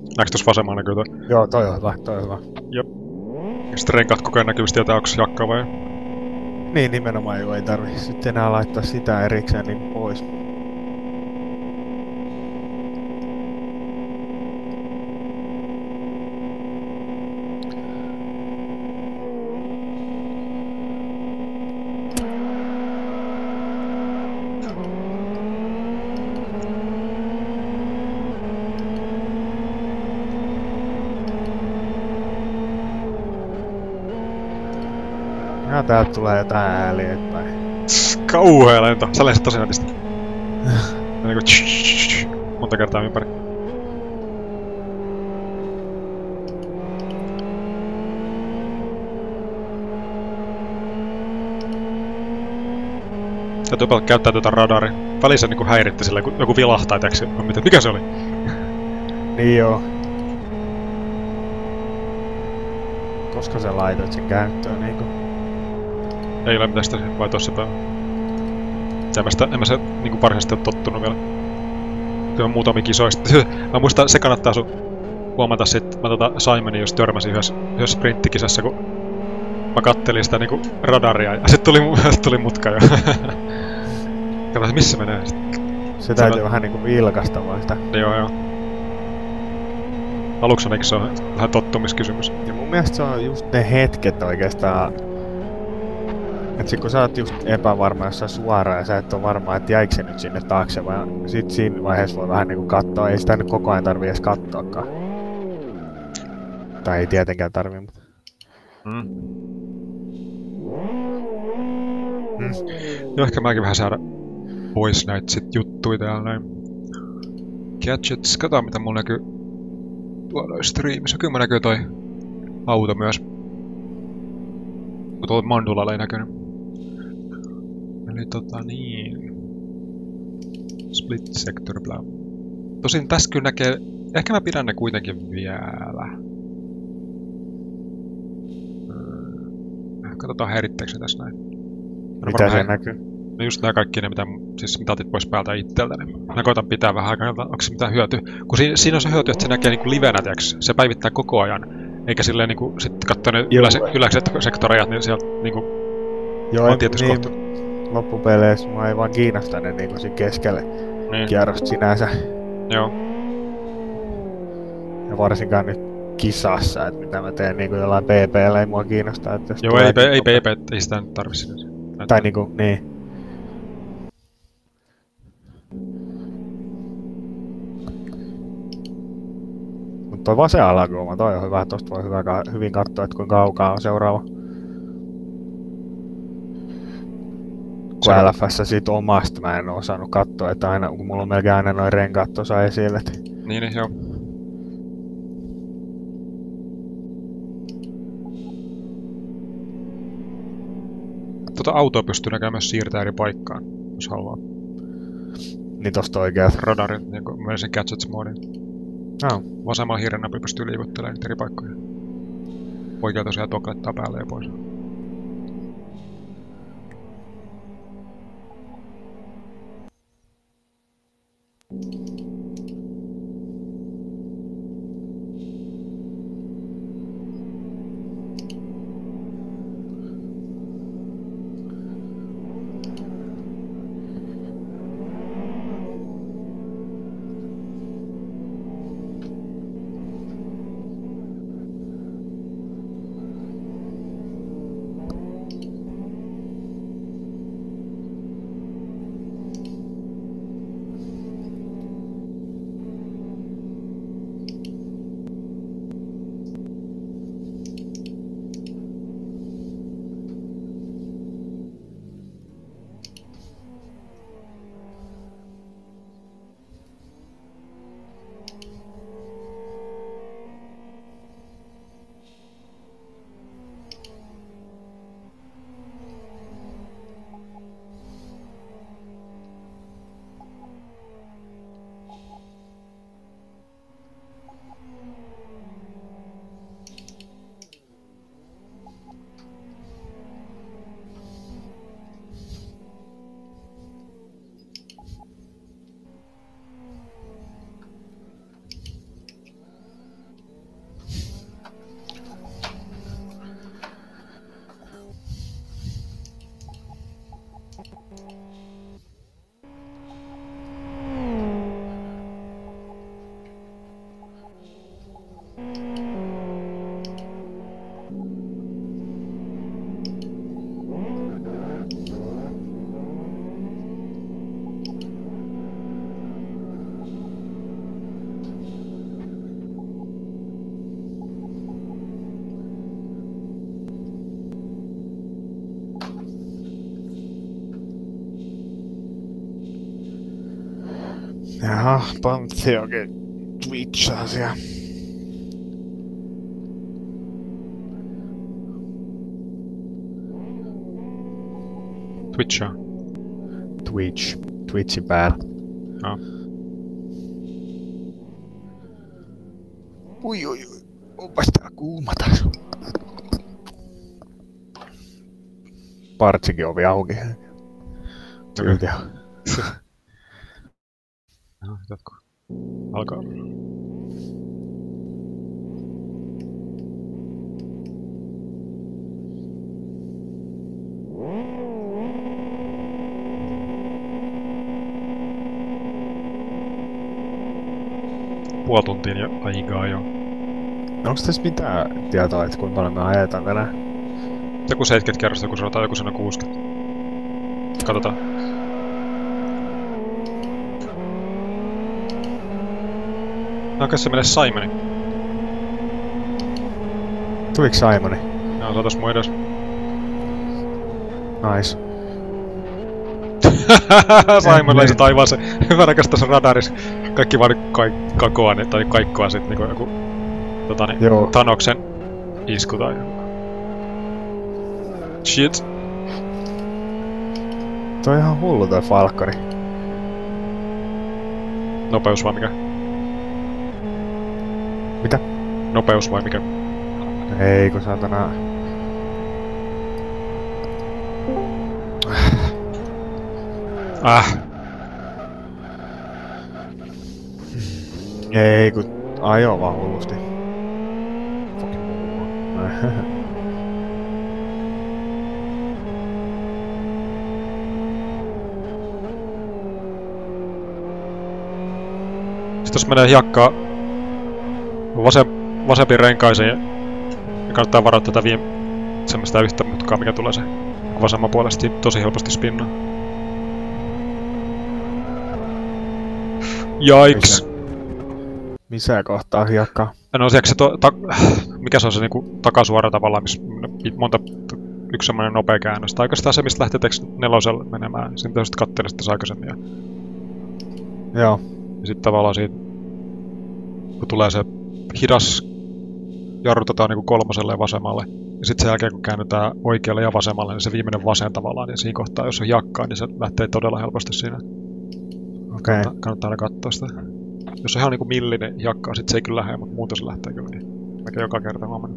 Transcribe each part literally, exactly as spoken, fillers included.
Näetkö tuossa vasemmalla näkyy toi? Joo, toi on hyvä, toi on hyvä. Jop. Ja sitten renkaat koko ajan näkyvistä tietää, onko jakkaa vai? Niin, nimenomaan jo ei tarvi sitten enää laittaa sitä erikseen niin pois. Ja täältä tulee jotain ääliä päin. Kauhea lento. Sä lensit tosi nätisti. Niinku monta kertaa ympäri. Täytyy paljon käyttää tuota radaria. Välissä niinku häiritti sillä, kun joku vilahtaa, tiiäks, mitä, mikä se oli? Niin joo. Koska sä laitoit sen käyttöön niinku? Ei ole mitään sitä vai tossa päivä. En mä, sitä, en mä se niinku varsinaisesti ole tottunut vielä. Kyllä on muutamia kisoista. Mä muistan, se kannattaa sun huomata sit. Mä tota Simonin just törmäsin yhdessä, yhdessä sprinttikisassa, kun mä kattelin sitä niinku radaria ja sit tuli, tuli mutka jo. Katsotaan, missä menee sit. Se täytyy Sano... vähän niinku vilkasta vaan sitä. Joo joo. Aluksi ainakin se on vähän tottumiskysymys. Ja mun mielestä se on just ne hetket oikeastaan. Et sit kun sä oot just epävarma jossain suoraan ja sä et oo varma, että jäikö se nyt sinne taakse, vaan sit siinä vaiheessa voi vähän niinku katsoa, ei sitä nyt koko ajan tarvii edes katsoakaan. Tai ei tietenkään tarvii, mutta... Mm. Mm. No ehkä mäkin vähän saada pois näitä sit juttuja täällä näin. Gadgets, katsotaan mitä mulla näkyy tuolla streamissa. Kyllä mä näkyy toi auto myös. Kun tuolla mandulalla ei näkynyt. Eli tota niin... Split sector bla. Tosin tässä kyllä näkee... Ehkä mä pidän ne kuitenkin vielä. Katsotaan häiritteekö se tässä näin. Mitä se näkyy? No just nää kaikki ne, mitä, siis mitä otit pois päältä itseltä, niin mä koitan pitää vähän aikaa, onko se mitään hyötyä. Kun siinä, siinä on se hyöty, että se näkee niinku livenä, tiiäks, se päivittää koko ajan. Eikä silleen niinku, sit katsoo ne yläiset sektorajat, niin sieltä niinku Joo, on tietysti niin, kohta. Loppupeleissä mua ei vaan kiinnosta ne niinku siinä keskelle niin. Kierrosta sinänsä. Joo. Ja varsinkaan nyt kisassa, että mitä mä teen niinku jollain P P:llä, ei mua kiinnosta. Että joo, ei, ei P P, ei sitä nyt tarvi sinänsä. Tai niinku, niin. Mut toi vasen alakulma, toi on hyvä, tosta voi hyvä, hyvin katsoa, että kuinka kaukaa on seuraava. Kun L F S sit omasta mä en oo osannut katsoa, että aina, kun mulla on melkein aina noin renkaat tuossa esille. Et... Niin, niin, joo. Tota autoa pystyy näkemään myös siirtää eri paikkaan, jos haluaa. Niin tosta oikeat radarit, niin kuin myös sen gadgets-moodin. Oh. Vasemmalla hiiren napilla pystyy liikuttelemaan eri paikkoja. Oikea tosiaan toklettaa päälle ja pois. Jaha, Pantsi oikein twitchaa siellä. Twitchaa? Twitch. Twitchin päällä. No. Ui ui ui. Onpas tää kuuma taas. Partsikin ovi auki. Silti on. No, jatko. Alkaa. Puoli tuntia jo aikaa jo. Onks tässä mitään tietoa, että kuinka paljon me ajetaan tänään? Joku seitsemänkymmentä kerrosta, kun sanotaan joku sana kuusikymmentä. Katsotaan. No, kas se menee Simoni? Tuliko Simoni? Joo, se on tossa mun edes. Nice. Simon lensi taivaaseen. Hyvänäkös tässä radarissa. Kaikki vaan kaik kakoa, tai kaikkoa sit niinku joku totani, Thanoksen isku tai shit. Toi on ihan hullu toi Falconi. Nopeus vai mikä? Mitä? Nopeus vai mikä? Ei kun saatana... Äh. Ei kun ajoo vaan hullusti. Fucking muu. Sitten jos menee hiekkaa vasem, vasempiin renkaisiin ja kannattaa varoa tätä viime semmoista yhtä mutkaa, mikä tulee se vasemman puolesta tosi helposti spinnaa. Jaiks! Missä, missä kohtaa hiekkaa? No se, se to, ta, mikä se on se niinku takasuora tavallaan, missä monta yksi semmonen nopea käännös. Tai oikeastaan se, mistä lähtee tekst nelosella menemään. Sitten tietysti kattelin sitä aikaisemmin. Ja... Joo. Ja sit tavallaan siitä, kun tulee se hidas, jarrutetaan niinku kolmoselle ja vasemmalle. Ja sit sen jälkeen, kun käännytään oikealle ja vasemmalle, niin se viimeinen vasen tavallaan. Ja siinä kohtaa, jos on hiekkaa, niin se lähtee todella helposti siinä. Okei. Okay. Kannattaa aina katsoa sitä. Jos on ihan niinku millinen hiekkaa, sit se ei kyllä lähde, mutta muuten se lähtee kyllä niin. Mäkin joka kerta huomannut.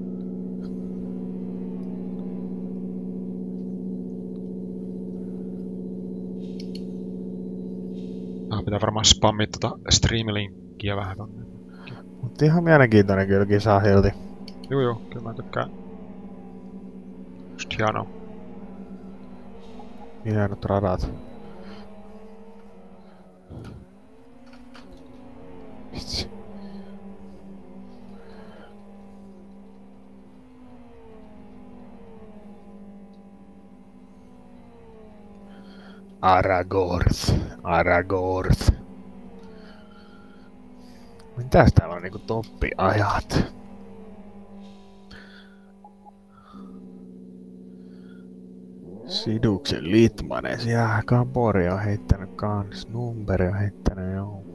Ah, pitää varmaan spammia tota streamilinkkiä vähän tonne. Mut ihan mielenkiintoinen kyllä kisa hilti. Juu juu, kyllä mä tykkään. Just hienoa. Hienot radat. Vitsi. Aragorth. Aragorth. Mitäs täällä on niinku toppiajat? Siduksen Litmanes. Jää, Gabori on heittänyt kans. Numberi on heittänyt, joo.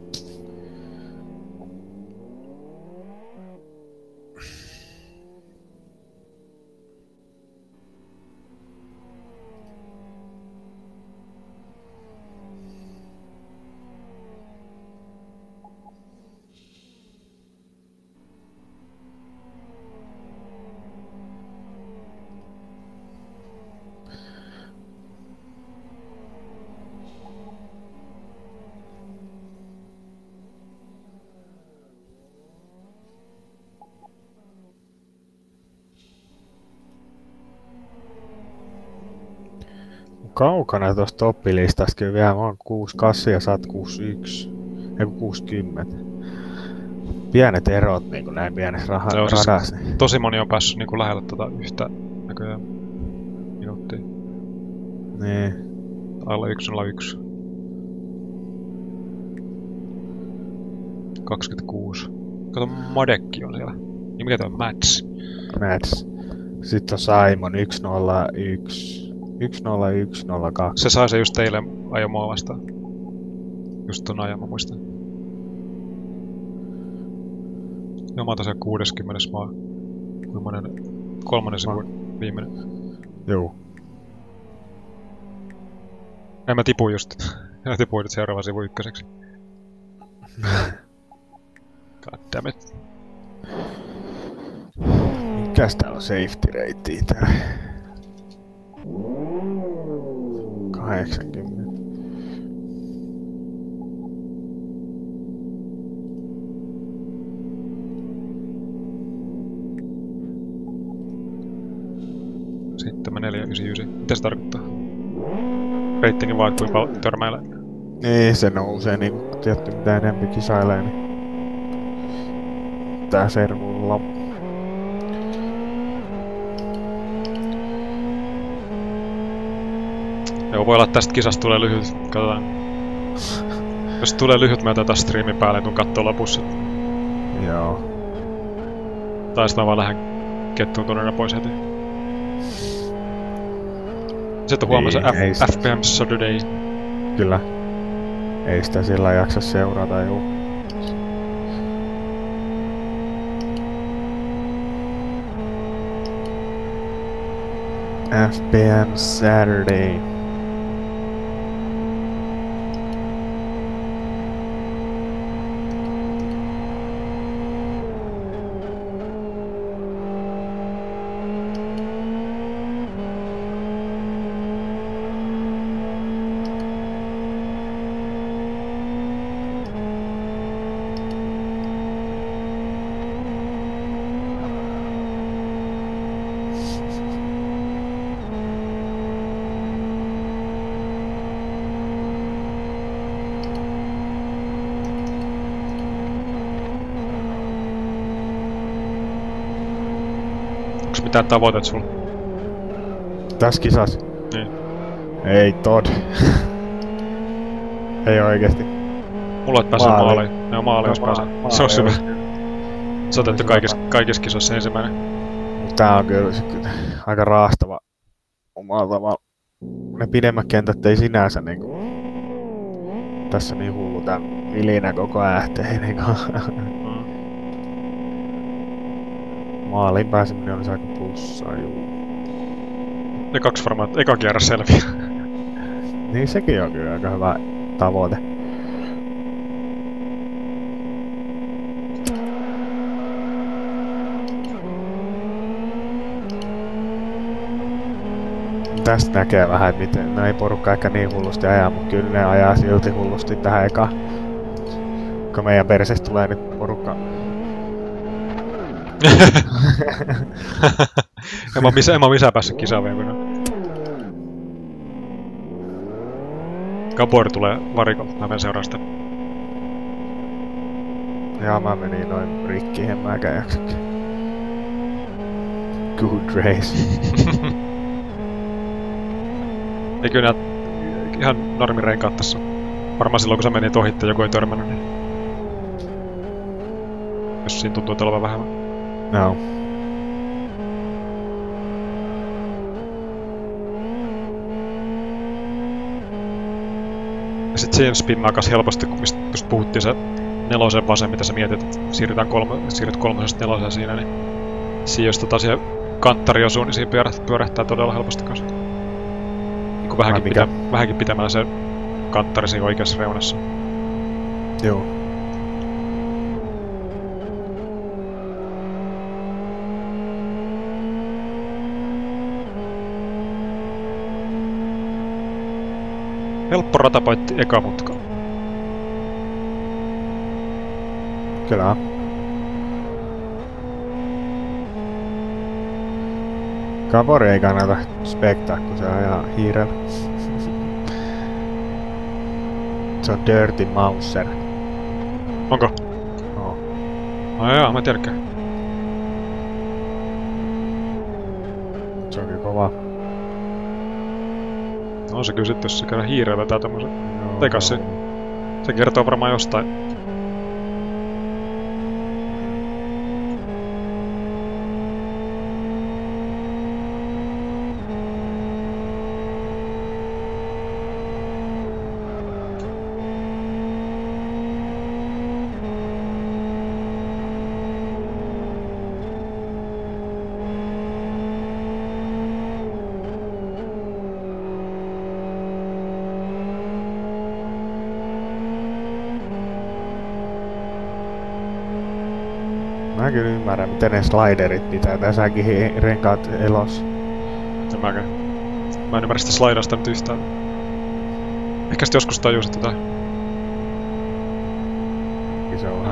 Kaukana tuosta toppilistasta kyllä vielä. Mä oon kuusikymmentäkahdeksan ja sä oot kuusikymmentäyksi. Eiku kuusikymmentä. Pienet erot niinku näin pienessä raha Joo, siis radassa. tosi moni on päässyt niinku lähelle tota yhtä näköjään minuuttia. Niin. Alle yksi nolla yksi. kaksikymmentäkuusi. Kato, Madekki on siellä. Niin mikä tää on? Mats. Mats. Sitten on Simon yksi nolla yksi. yksi nolla yksi nolla kaksi. Se sai se just teille ajomaan vastaan. Just ton ajan, mä muistan. Ja mä oon tosiaan kuudeskymmenes maa. Kuinka monen kolmannen sivun viimeinen. Juu. En mä tipu just. Mä tipuin nyt seuraavan sivun ykköseksi. Goddammit. Mikäs täällä on safety ratea tää? kahdeksankymmentä. Sitten neljä yhdeksänkymmentäyhdeksän. Mitä se tarkoittaa? Reittini vaan, kuinka paljon törmäilee. Niin, se nousee niinku tietty mitä enempi kisailee, niin tää servulla. Joo, voi olla, että tästä kisasta tulee lyhyt. Katsotaan. Jos tulee lyhyt, mä otan striimin päälle, kun kattoo lopussa. Joo. Tai sitten mä vaan lähden kettuun tuonne pois heti. Sitten huomaa se F P M Saturday. Kyllä. Ei sitä sillä jaksa seurata, juu. F P M Saturday. Onks mitään tavoitet sulla? Tässä kisassa? Niin. Ei tod. Ei oikeesti. Mulla et päässyt maaliin. Ne on maali, jos No, pääsee. maali Se on hyvä. olisi. Se on otettu kaikissa, kaikissa kisoissa ensimmäinen. Tää on kyllä, kyllä aika raastava omalla tavalla. Ne pidemmät kentät ei sinänsä niinku... Tässä niin hullu tää vilinä koko ähtei niinku. Mm. Maaliin pääseminen olisi aika plussaa, juu. Ne kaksi varmaan, eka kierros selviä. Niin sekin on kyllä aika hyvä tavoite. Tästä näkee vähän, että miten, no ei porukka ehkä niin hullusti ajaa, mutta kyllä ne ajaa silti hullusti tähän ekaan. Kun meidän persestä tulee nyt porukka. en mä misä, en mä misä päässyt kisaan vielä kun Gabor tulee varikolta, mä menen seuraan sitä. Jaa, mä menin noin rikki, en mäkään jaksakin. Good race. Ei kyllä nää ihan normirenkaat tässä. Varmaan silloin kun sä menit ohitte joku ei törmännyt, niin... Jos siinä tuntuu, että olevan vähemmän. No. Ja sit siihen spinnaa kas helposti, kun mistä just puhuttiin se nelosen vasen, mitä sä mietit, että siirrytään kolme, siirryt kolmosesta neloseen siinä, niin... Siinä jos tota siihen kanttari osuu, niin siinä pyörähtää, pyörähtää todella helposti kanssa. Niin kuin vähänkin, pitä, vähänkin pitämällä se kanttari siinä oikeassa reunassa. Joo. Helppo ratapoitti eka mutka. Kyllä. Gabori ei kannata spektaa, kun se ajaa hiirellä. Se on Dirty Mouser. Onko? No. Ai jaa, mä tiedäkään. Se on kyllä kova. No se kyllä sit, jos se käydään hiirellä tää tommosen. No, Tekas se. Se kertoo varmaan jostain. Mä kyllä ymmärrän, miten ne sliderit pitää tässäkin renkaat elossa. En mäkään. Mä en ymmärrä sitä slaidasta nyt yhtään. Ehkä sit joskus tajuusit tätä. Se on vähän.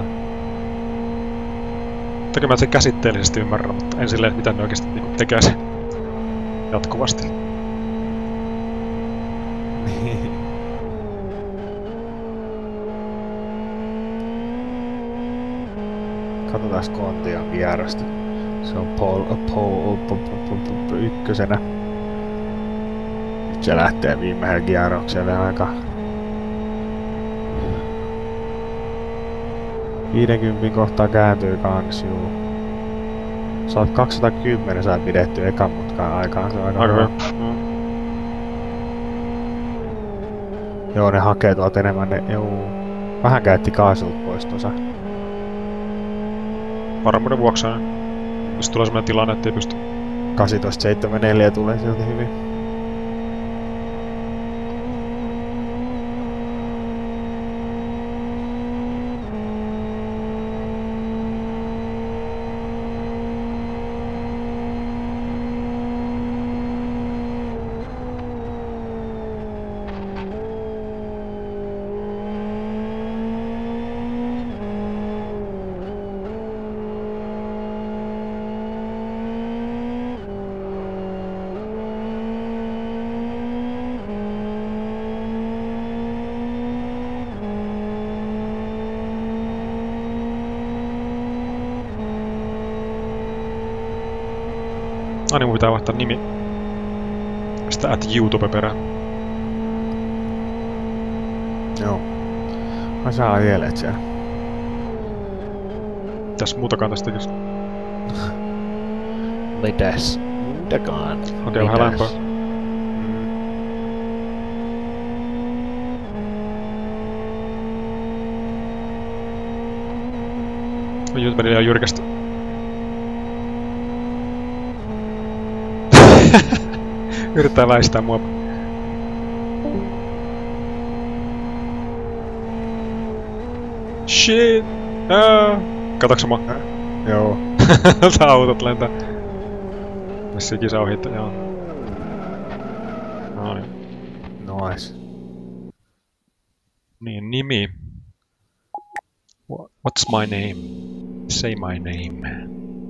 Toki mä sen käsitteellisesti ymmärrän, mutta en silleen, mitä ne oikeesti niinku tekee sen jatkuvasti. Katsotaan Kontion kierrosta. Se on Paul, Paul, Paul, Paul ykkösenä. Nyt se lähtee viimeisellä kierrokselle aika... viidenkymmenen kohtaa kääntyy kans, juu. Sä oot kaksisataakymmenen saa pidetty ekan mutkaan aikaan, se on aika hyvä. Mm. Joo, ne hakee tuolta enemmän, ne, juu. Vähän käytti kaasut pois tuossa. Varmuuden vuoksi aina. Jos tulee sellainen tilanne, ettei pysty. kahdeksantoista seitsemänkymmentäneljä tulee silti hyvin. Aina mun pitää vaihtaa nimi. Sitä at YouTube perään. Joo. Mä sä ajelet siellä. Mitäs muutakaan tästä tekis? Mitäs? Muutakaan. Okei, vähän lämpöä. YouTube meni liian jyrkästi. Yrittää väistää mua. Shit! Ah. Katoksa mua? Joo. Tää autot lentää. Tässä kisa ohittaa, joo. No niin. Nois. Niin, nimi. What's my name? Say my name.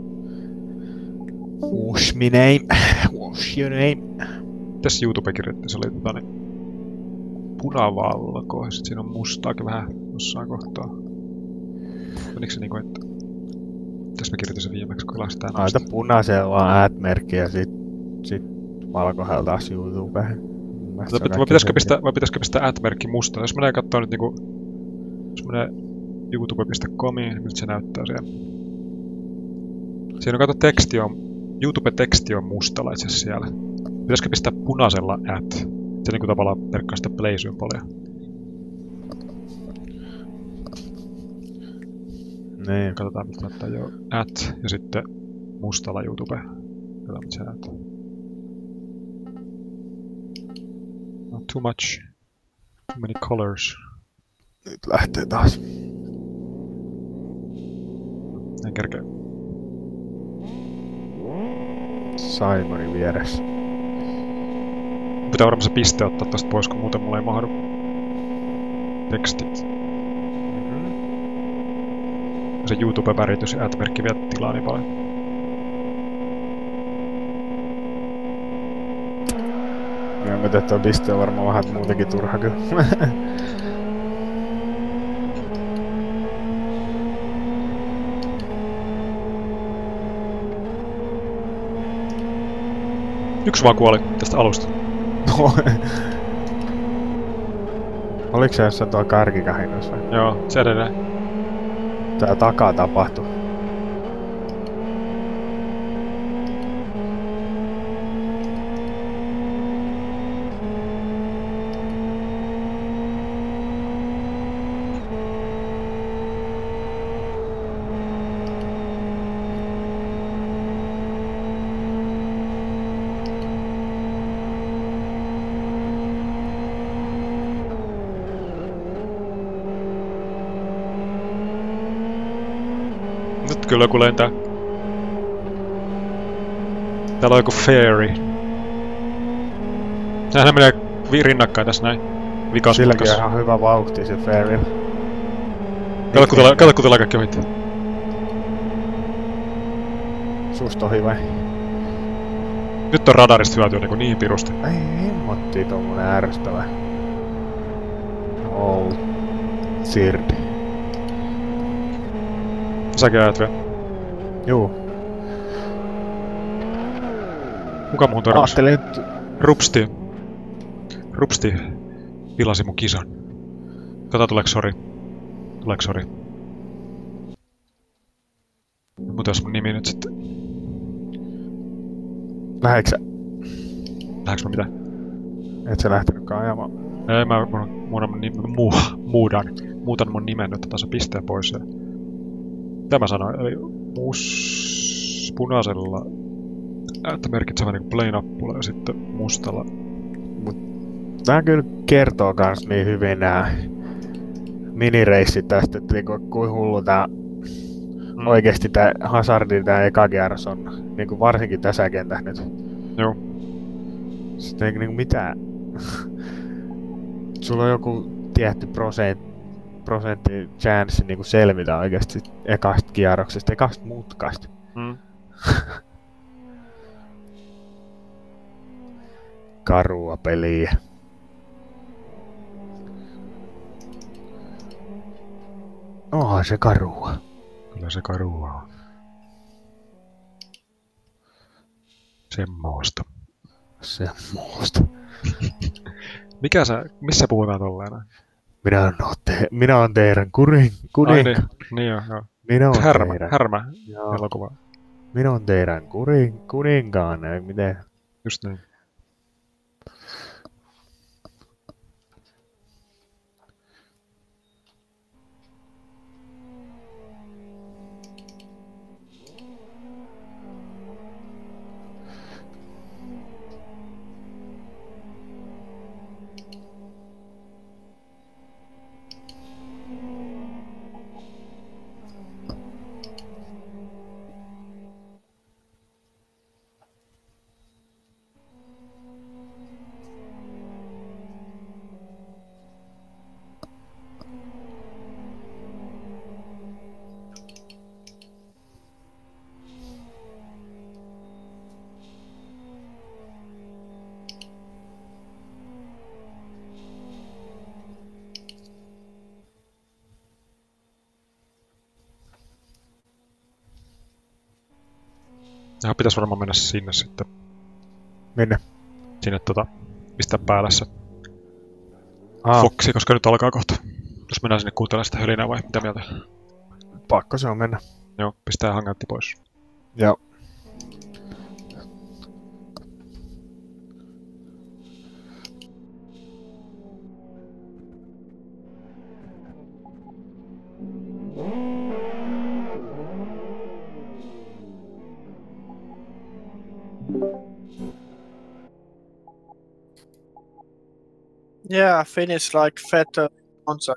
What's my name? What's your name? Tässä YouTube kirjoitti, se oli tota niin punavalko, sit siinä on mustaakin vähän jossain kohtaa. Menikö se niinku, että... Tässä mä kirjoitin sen viimeksi, kun lastaan Aita punaisella vaan ad-merkki ja sit, sit valkohella taas YouTubeen. Vai pitäisikö pistää, vai pitäisikö pistää ad-merkki musta? Jos menee kattoo nyt niinku... Jos menee youtube piste comiin, niin miltä se näyttää siellä. Siinä on kato teksti on... YouTube-teksti on mustalla itse asiassa siellä. Pitäisikö pistää punaisella at? Se niinku tavallaan merkkaa sitä play-symbolia. Niin. Katsotaan mitä näyttää jo at ja sitten mustalla YouTube. Katsotaan mitä se näyttää. Not too much. Too many colors. Nyt lähtee taas. En kerkeä. Simonin vieressä. Pitää varmaan se piste ottaa tosta pois, kun muuten mulla ei mahdu tekstit. Mm-hmm. Se YouTube-väritys ja ad-merkki vie tilaa niin paljon. Ja mä teet tuo piste on varmaan vähän muutenkin turha kyllä. Yksi vaan kuoli tästä alusta. Oliko se jossain tuolla kärkikahinossa? Joo, se edelleen. Tää takaa tapahtui. Nyt kyllä joku lentää. Täällä on joku fairy. Sehän menee rinnakkain tässä näin. Vikas Silläkin on ihan hyvä vauhti se fairy. Kato kun tulee, kato kun tulee kaikki ohitti. Susta ohi vai? Nyt on radarista hyötyä niinku niin pirusti. Ai hemmotti tommonen ärsyttävä. Oh. Sird. Säkin ajat vielä. Juu. Kuka muun törmäs? Ajattelin, että... Rupsti. Rupsti pilasi mun kisan. Kato tuleeko sori. Tuleeko sori. Mutta jos mun nimi nyt sitten... Lähetkö sä? Lähdekö mä mitä? Et sä lähtenytkään ajamaan? Ei, mä muutan mun nimen, mu, muudan, muutan mun nimen nyt tässä pisteen pois. Ja... Mitä mä sanoin? Eli mus... punaisella näyttää merkitsevän niinku play-nappula ja sitten mustalla. Mut tää kyllä kertoo kans niin hyvin nää minireissit tästä, että niinku kuin hullu tää mm. oikeesti tää Hazardin tää eka kierros on, niinku varsinkin tässä kentässä nyt. Joo. Sitten ei niinku mitään. Sulla on joku tietty prosent, prosentti chance niinku selvitä oikeesti ekasta kierroksesta, ekasta mutkasta. Mm. Karua peliä. Onhan se karua. Kyllä se karua on. Semmoista. Semmoista. Mikä sä, missä puhutaan tolleen? Minä on, te, minä on teidän kurin, kuninkaan. Niin, niin joo, joo. Minä on Härmä, teidän, härmä joo. elokuva. Minä on teidän kurin, kuninkaan, miten? Just niin. Ja pitäis varmaan mennä sinne sitten. Minne? Sinne tota, pistää päällä se Aa. Foxi, koska nyt alkaa kohta. Jos mennään sinne kuuntelemaan sitä hölinää vai mitä mieltä? Pakko se on mennä. Joo, pistää hangoutti pois. Joo. Yeah, finish like Vettel Monza.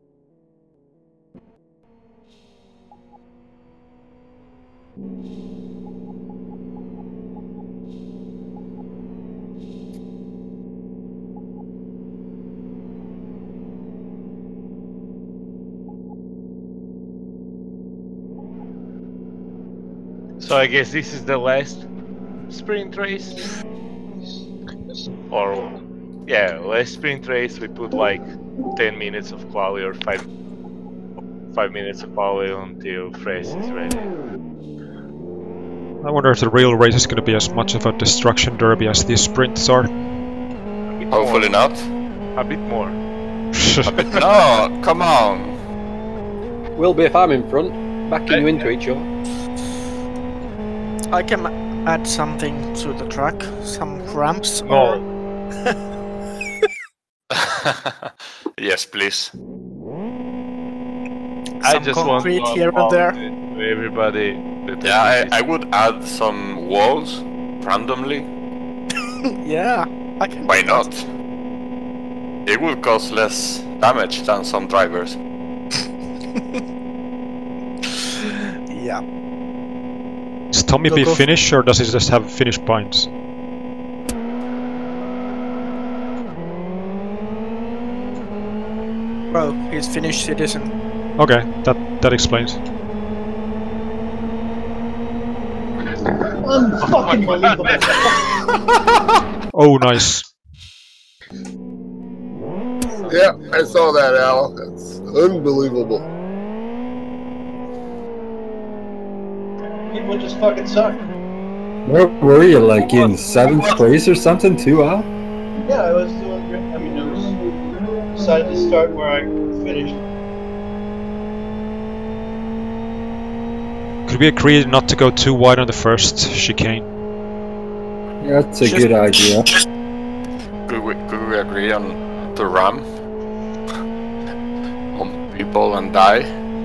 So I guess this is the last sprint race? Or, yeah, last sprint race we put like ten minutes of quali or five, five minutes of quali until Frace is ready. I wonder if the real race is gonna be as much of a destruction derby as these sprints are. Hopefully not. A bit more. No, come on. Will be if I'm in front, backing you into each other. I can add something to the track, some ramps. No. Or... Yes, please. I some just want concrete to here and there. to everybody. that Yeah, this I, I would add some walls randomly. Yeah, I can. Why do not? that. It will cause less damage than some drivers. yeah. Is Tommy Go- B go- Finnish or does he just have Finnish points? Well, he's Finnish citizen. Okay, that that explains. Unfucking believable. Oh, nice. Yeah, I saw that, Al. It's unbelievable. People just fucking suck. Where were you, like in seventh place or something too, Al? Yeah, I was doing great. I mean, I was decided to start where I finished. Could we agree not to go too wide on the first chicane? Yeah, that's a Just- good idea. Could we, could we agree on the ram? On people and die?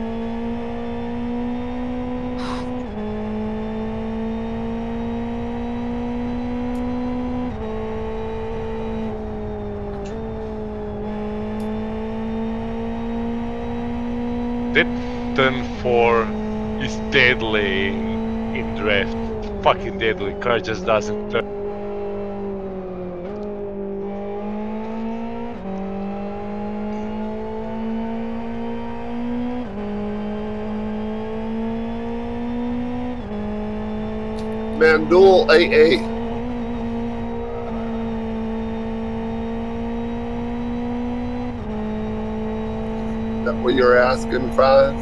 That turn four is deadly in draft. Fucking deadly. Car just doesn't turn. Mandul A A. That what you're asking, Franz?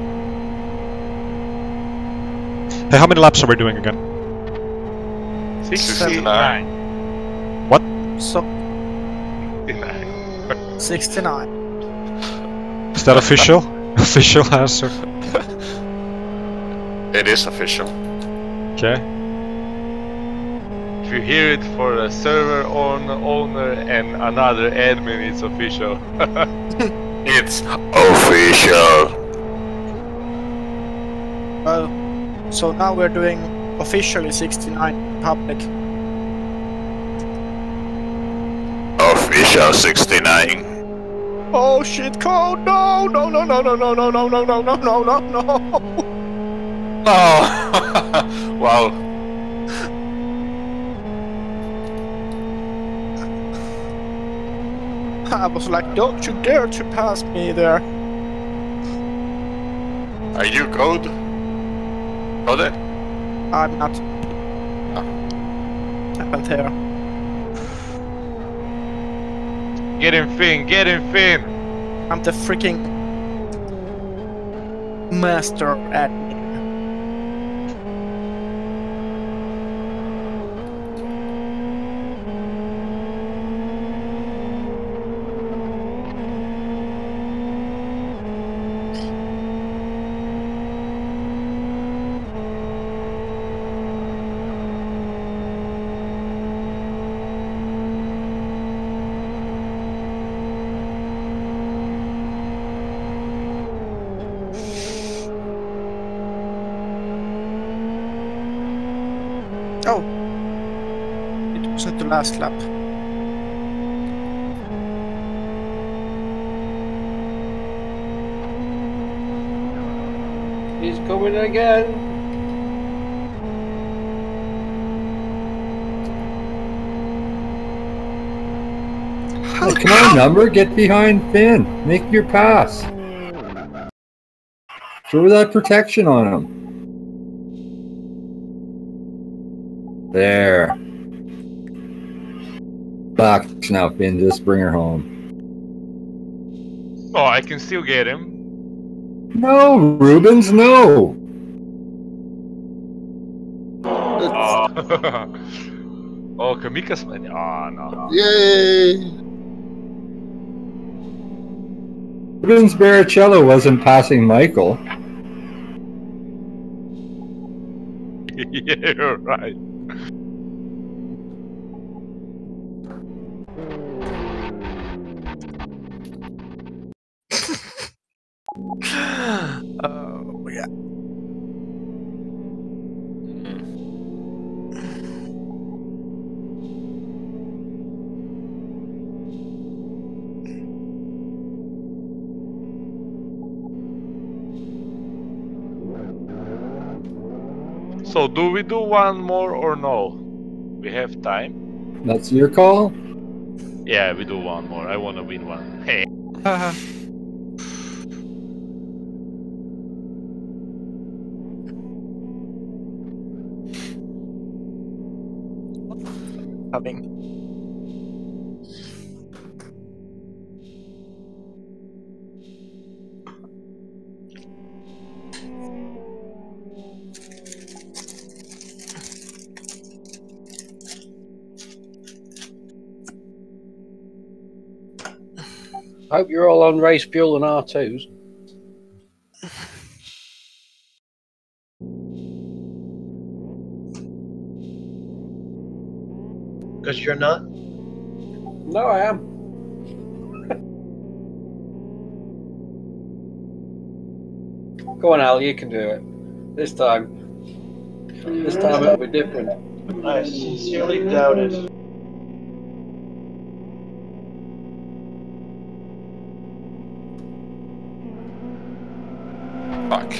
Hey, how many laps are we doing again? sixty-nine. So, sixty-nine. sixty-nine. Is that official? Official answer. It is official. Okay. If you hear it for a server own, owner and another admin, it's official. It's official. Well, so now we're doing officially sixty-nine public. Official sixty-nine. Oh shit, code! No, no, no, no, no, no, no, no, no, no, no, no, no, no. Oh! Wow. I was like, don't you dare to pass me there. Are you code? Code? I'm not. Ah. I'm there. Get him, Finn! Get him, Finn! I'm the freaking master admin. Oh, it wasn't the last lap. He's coming again. Hey, come on, number, get behind Finn. Make your pass. Throw that protection on him. There. Box now, Finn. Just bring her home. Oh, I can still get him. No, Rubens, no. Oh, oh Kamika's man. Oh, no. Yay! Rubens Barrichello wasn't passing Michael. Yeah, you're right. Oh, yeah. So do we do one more or no? We have time. That's your call? Yeah, we do one more. I wanna win one. Hey. Coming. I hope you're all on race fuel and R twos. Because you're not? No, I am. Go on, Al, you can do it. This time. This time it'll be different. I sincerely doubt it. Fuck.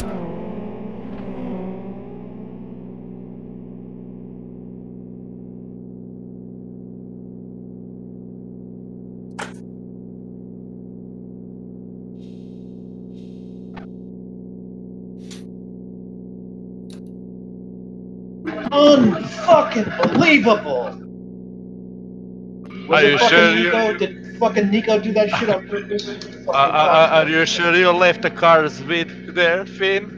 Unfucking believable! Was Are it you fucking sure Nico? you- Did fucking Nico do that shit on purpose? Uh, uh, uh, are you sure you left the cars with there, Finn?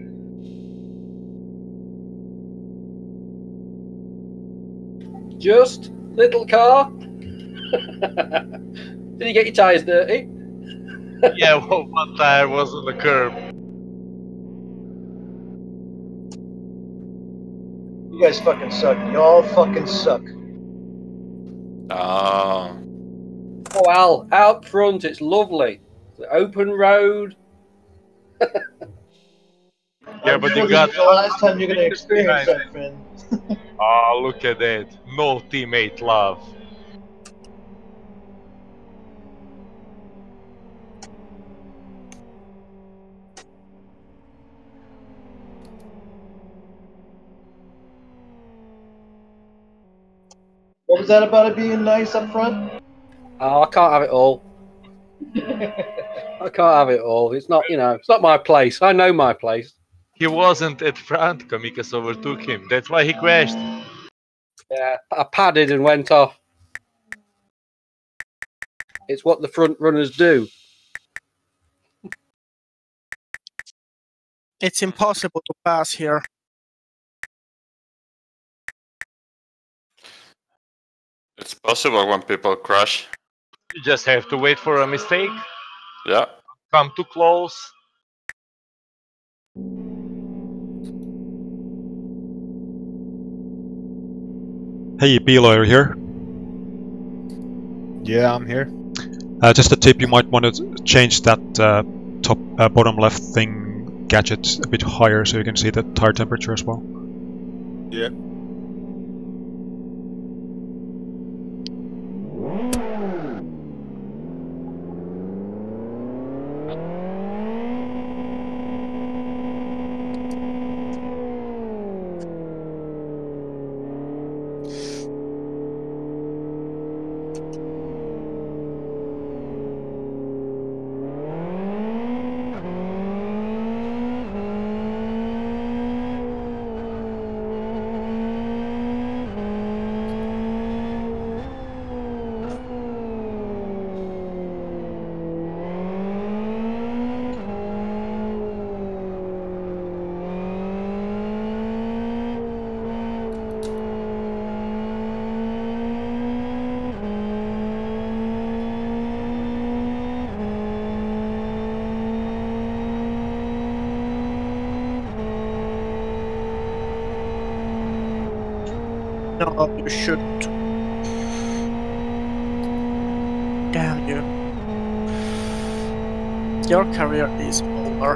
Just little car. Did you get your tyres dirty? Yeah, well, one tire was on the curb. You guys fucking suck. Y'all fucking suck. Ah. Oh, Al, out front, it's lovely. It's an open road. Yeah, I'm but sure you this got- is the last time you're gonna experience that, Finn. Oh, look at that. No teammate love. What was that about it being nice up front? Oh, I can't have it all. I can't have it all. It's not, you know, it's not my place. I know my place. He wasn't at front, Kamikas overtook him. That's why he crashed. Yeah, I padded and went off. It's what the front runners do. It's impossible to pass here. It's possible when people crash. You just have to wait for a mistake. Yeah. Come too close. Hey, Bilo, are you here? Yeah, I'm here. Uh, just a tip, you might want to change that uh, top uh, bottom left thing gadget a bit higher so you can see the tire temperature as well. Yeah. No, you shouldn't. Damn you. Your career is over.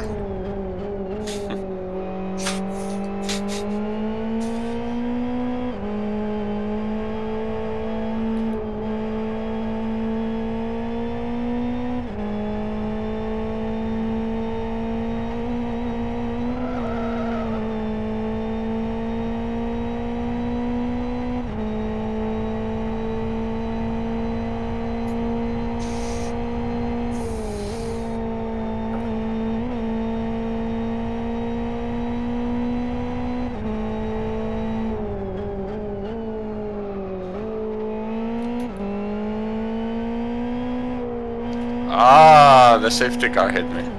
Ah, the safety car hit me.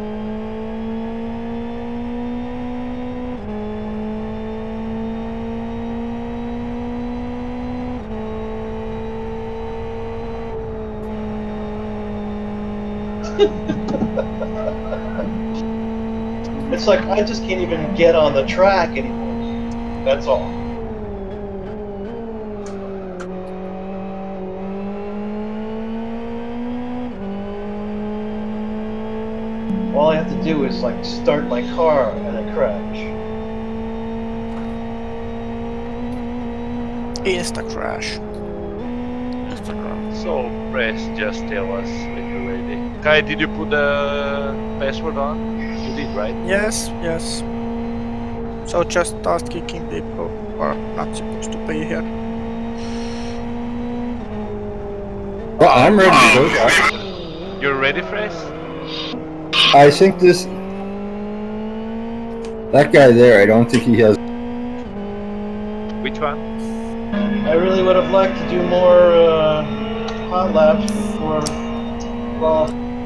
It's like I just can't even get on the track anymore. That's all. All I have to do is like start my car and I crash. Insta crash. So press, just tell us when you're ready. Kai, did you put the password on? You did, right? Yes, yes. So just start kicking people who are not supposed to be here. Well, I'm ready to go, guys. You're ready, Fresh? I think this... That guy there, I don't think he has... Which one? I really would have liked to do more uh, hot laps before. Well,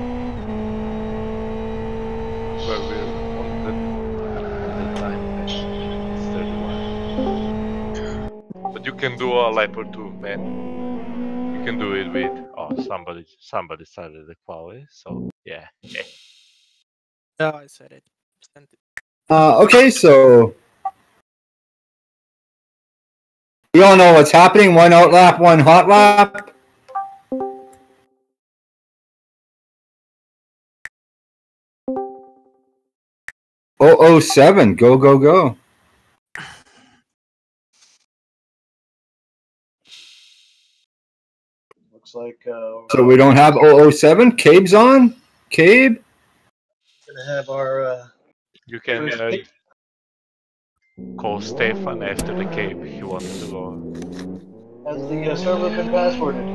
Where we're on the, on the time. It's thirty-one. But you can do a lap or two, man. You can do it with. Oh, somebody, somebody started the quality, so yeah. yeah. Yeah, I said it. Sent it. Uh, okay, so... You all know what's happening. One out lap, one hot lap. oh oh seven, go, go, go. looks like uh, So we don't have oh oh seven. Cabe's on. Cabe. we're gonna have our. Uh, You can uh, call Stefan after the cave if you want to go. has the uh, server been passworded?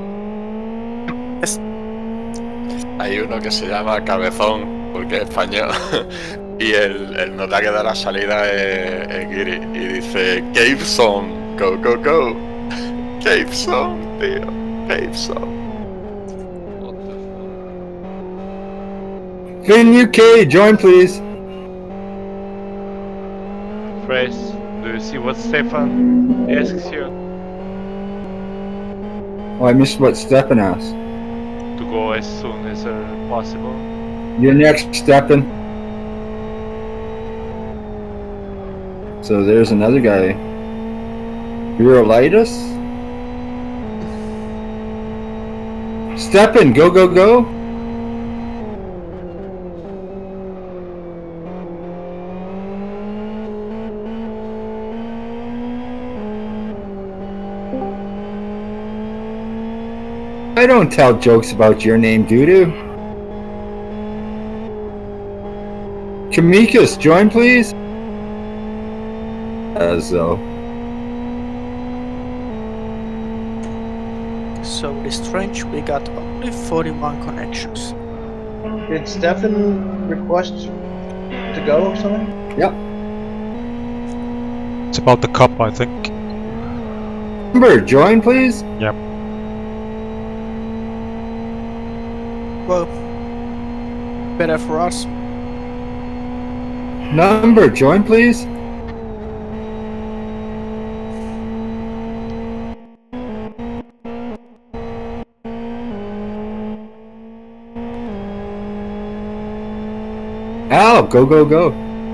Hay uno que se llama Cabezón, porque es español, y el, el nota que da la salida es, es Giri, y dice Cave Zone, go, go, go. Cave Zone, tío, Cave Zone. Finn U K, join please. Fresh, do you see what Stefan asks you? Oh, I missed what Stefan asked. To go as soon as uh, possible. You're next, Stefan. So there's another guy. Urolitis? Stefan, go, go, go. I don't tell jokes about your name, doo-doo. Kamika's, join please. As though. So this strange, we got only forty-one connections. Did Stefan request to go or something? Yep. It's about the cup, I think. Number, join please. Yep. Well, better for us. Number, join please. Al, go, go, go.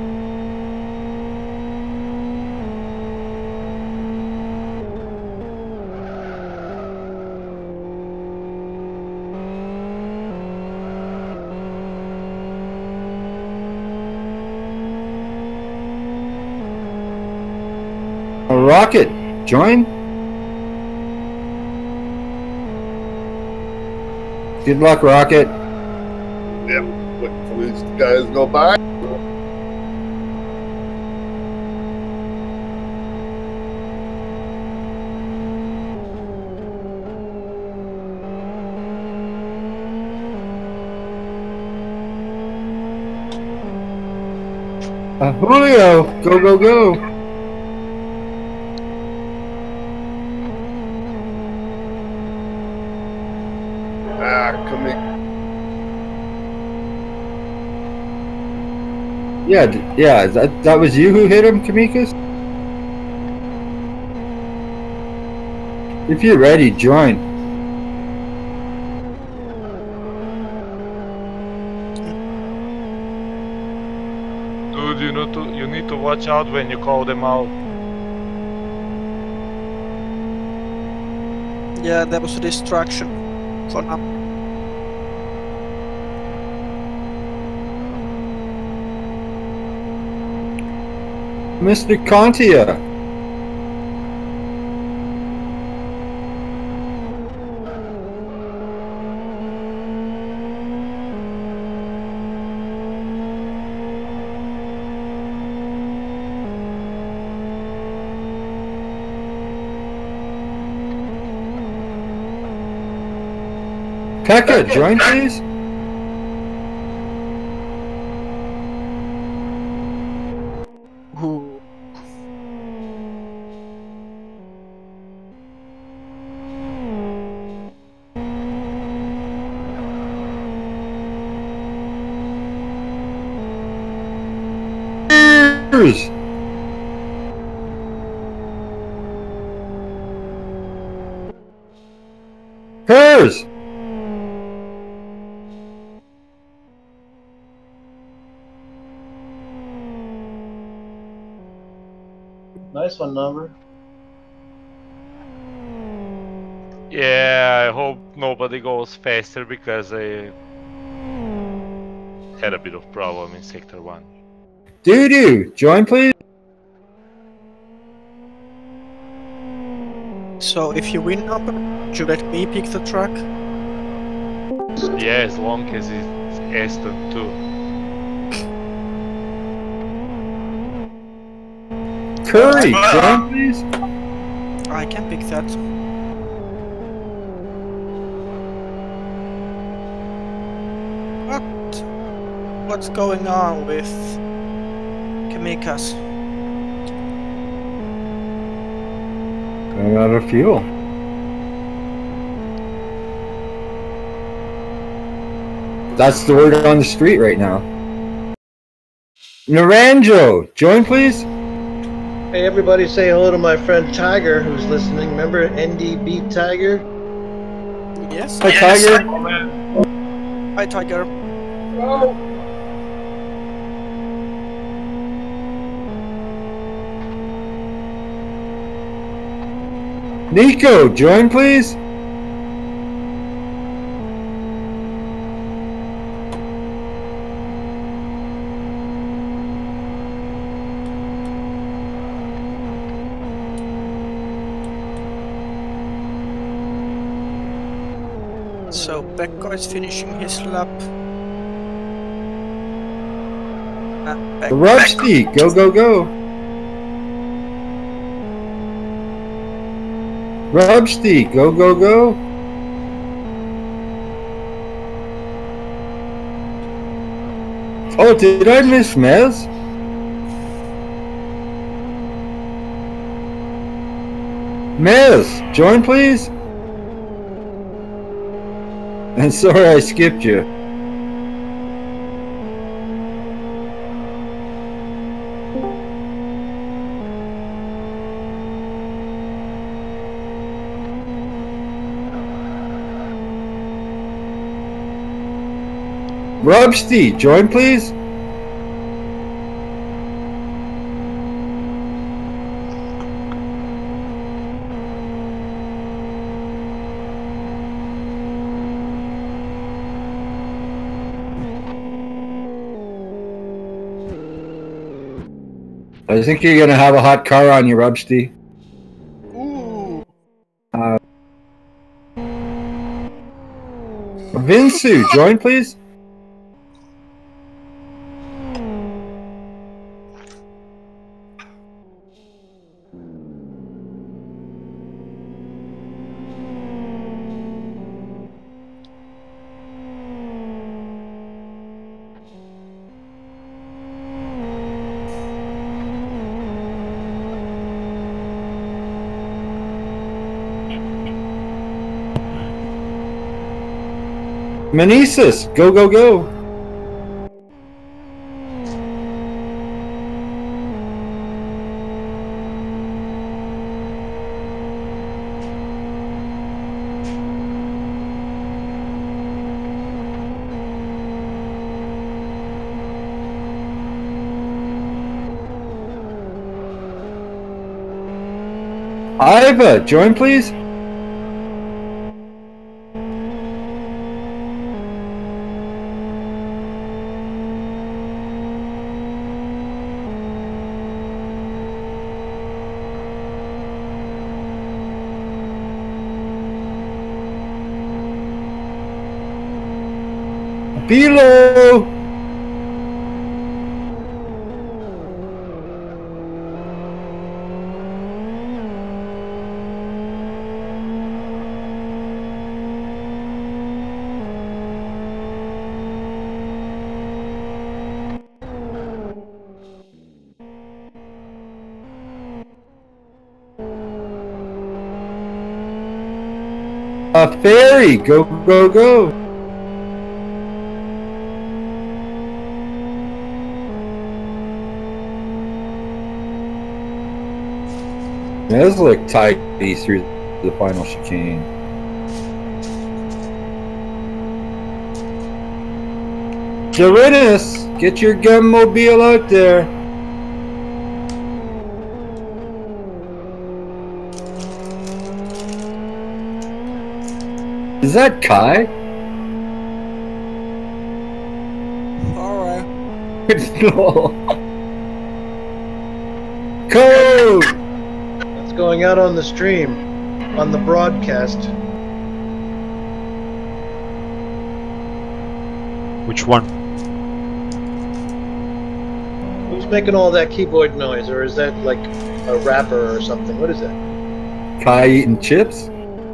Rocket, join. Good luck, Rocket. Yep. Wait for these guys to go by. Uh, Julio, go, go, go. Ah, come in. Yeah, d- yeah. That that was you who hit him, Kamikas. If you're ready, join. Dude, you need to you need to watch out when you call them out. Yeah, there was a distraction for now. Mister Contia. Pekka, join please. Ooh. Cheers. Hers. Nice one, number. Yeah, I hope nobody goes faster because I had a bit of problem in sector one. Doo doo, join please. So if you win number, would you let me pick the track? Yeah, as long as it's Aston too. Curry, join please. I can pick that. What? What's going on with Kamikas? I'm out of fuel. That's the word on the street right now. Naranjo, join please. Hey, everybody, say hello to my friend Tiger, who's listening. Remember N D Beat Tiger? Yes. Hi Tiger. Hi, Tiger. Nico, join please. So Pekka is finishing his lap. And Pekka- Rusty, go go go. Rubsty, go go go. Oh, did I miss Mez? Mez, join please. And sorry I skipped you. Rubsty, join please. I think you're gonna have a hot car on you, Rubsty. Ooh. Uh, Vinsu, join please. Menesis, go go go. Iva, join please. Below. A ferry, go, go, go. This look tidy through the final chicane. Dorinus, get your gun mobile out there. Is that Kai? Alright. No. Code! It's going out on the stream, on the broadcast. Which one? Who's making all that keyboard noise, or is that like a rapper or something? What is that? Kai eating chips?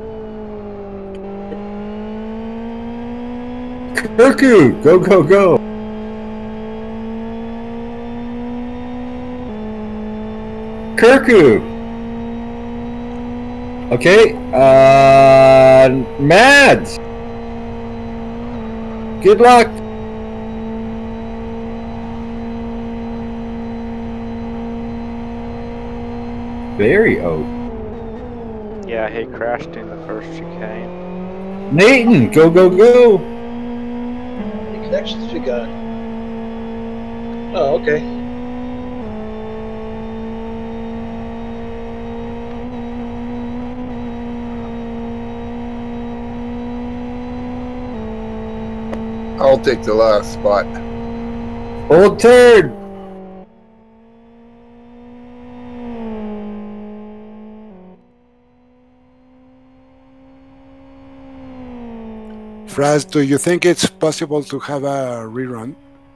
Kirku, go, go, go. Kirku. Okay, uh, Mads. Good luck. Very old. Yeah, he crashed in the first chicane. Nathan, go, go, go. How many connections we got? Oh, okay. I'll take the last spot. Old turd. Fraz, do you think it's possible to have a rerun?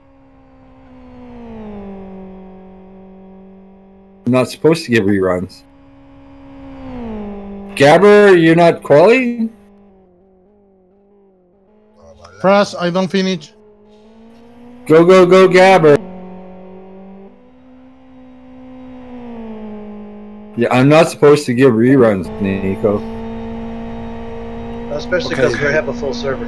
I'm not supposed to give reruns. Gabber, you're not quali? Fraz, I don't finish. Go, go, go, Gabber. Yeah, I'm not supposed to give reruns, Nico. Especially Okay. because we have a full server.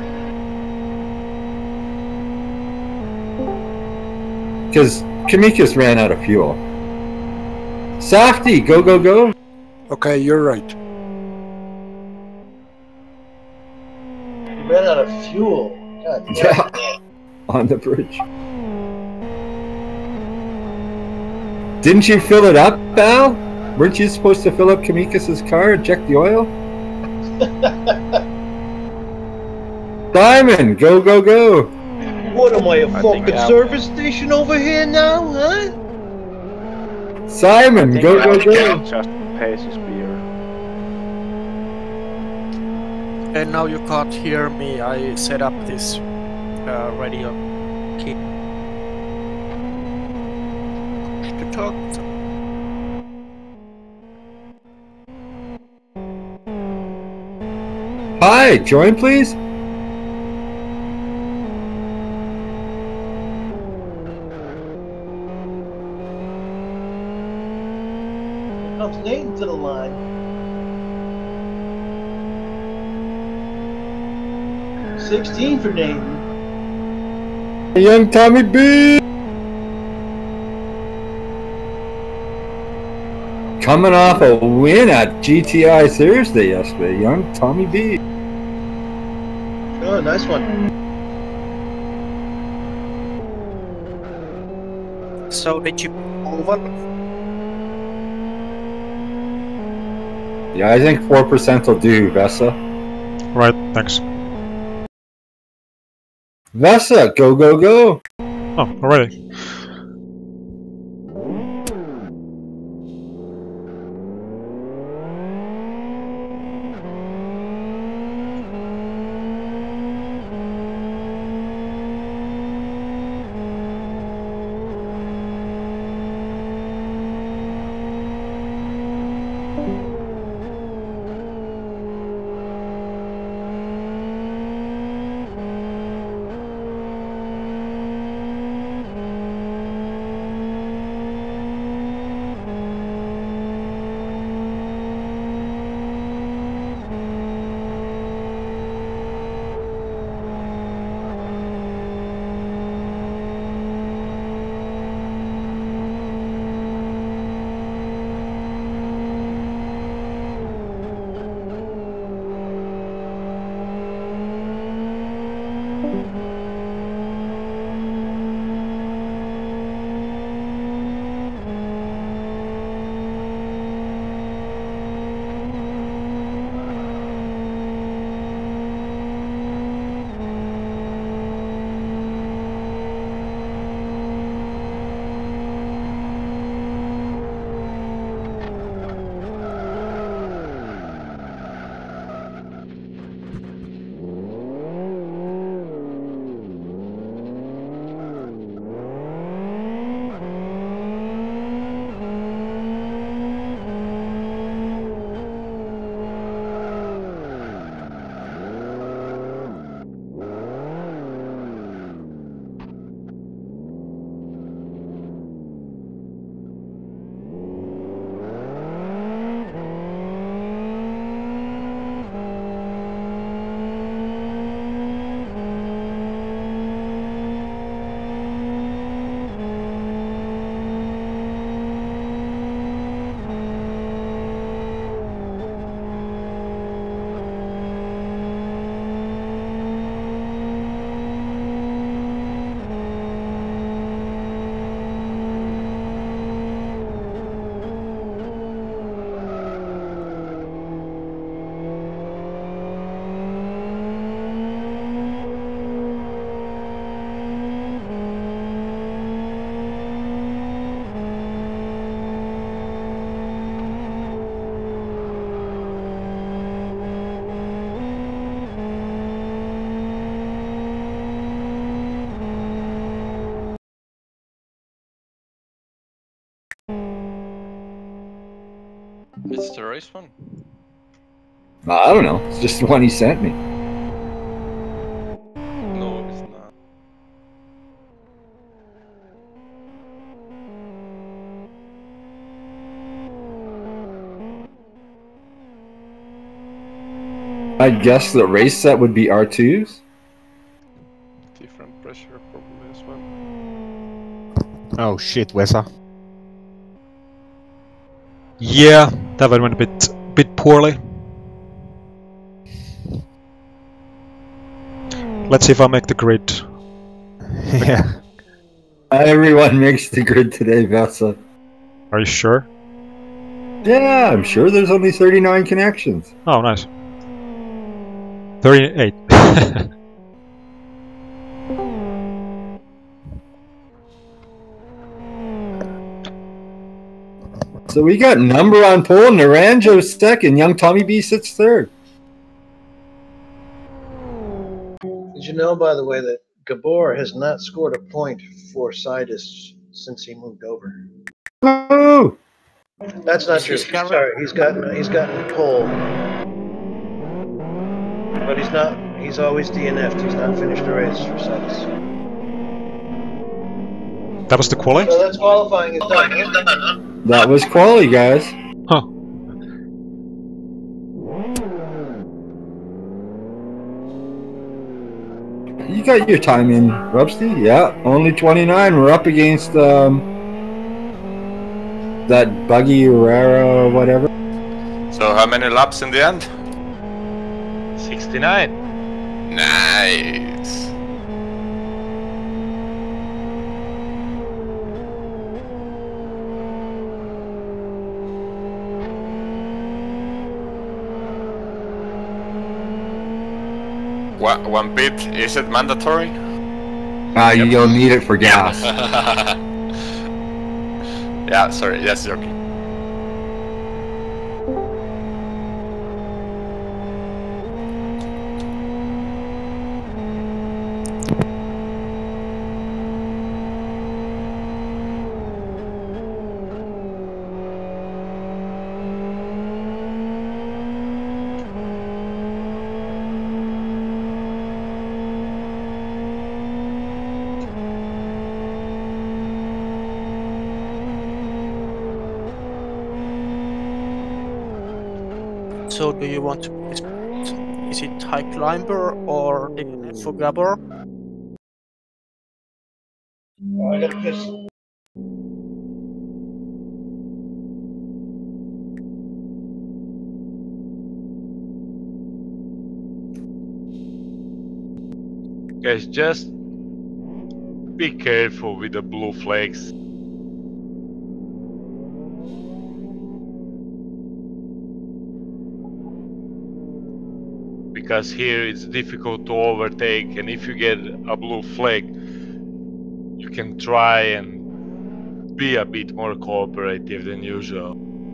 Because Kamika's ran out of fuel. Safety, go, go, go. Okay, you're right. We ran out of fuel. God damn. Yeah, on the bridge. Didn't you fill it up, Al? Weren't you supposed to fill up Kamika's car and check the oil? Simon, go, go, go. What am I, a I fucking think Al- service station over here now, huh? Simon, I go, think go, Al go. just pays his beer. And now you can't hear me. I set up this uh, radio key to talk. Hi, join please. Here comes Nathan to the line. sixteen for Nathan. Young Tommy B. Coming off a win at G T I Thursday yesterday, young Tommy B. Oh, nice one. So did you move on? Yeah, I think four percent will do, Vesa. Right, thanks. Vesa, go, go, go! Oh, already. It's the race one. I don't know. It's just the one he sent me. No, it's not. I guess the race set would be R twos. Different pressure probably as well. Oh shit, Vesa. Yeah, that one went a bit, bit poorly. Let's see if I make the grid. Yeah. Everyone makes the grid today, Vesa. Are you sure? Yeah, I'm sure there's only thirty-nine connections. Oh, nice. thirty-eight. So we got number on pole, Naranjo second, young Tommy B sits third. Did you know, by the way, that Gabor has not scored a point for Sidus since he moved over? Oh, That's not true. Sorry, he's gotten he's gotten pole, but he's not. He's always D N F'd. He's not finished a race for Sidus. That was the quali? So that's qualifying is done. Huh? that was quali, guys. Huh. You got your time in, Rubsty? Yeah, only twenty-nine. We're up against um, that Buggy Urara or whatever. So how many laps in the end? sixty-nine. Nice. One, one bit, is it mandatory? Uh, yep. You'll need it for gas. Yeah, sorry, just joking. So do you want to, is it High Climber or D N F for Gabor? Oh, I gotta piss. Guys, just be careful with the blue flags. Because here it's difficult to overtake, and if you get a blue flag, you can try and be a bit more cooperative than usual.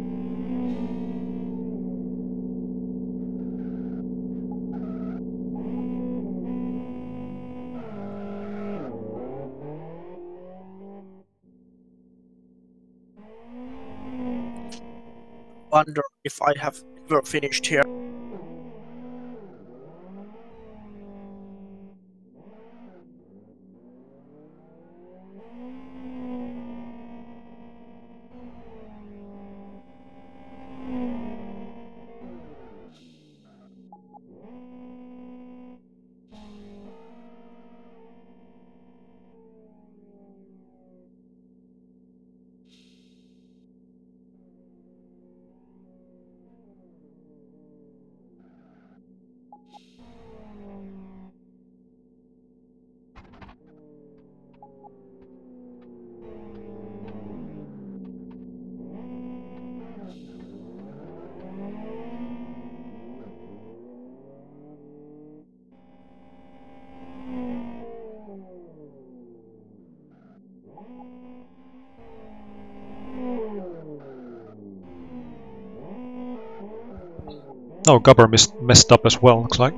Wonder if I have ever finished here. Oh, Gabor missed, messed up as well, looks like.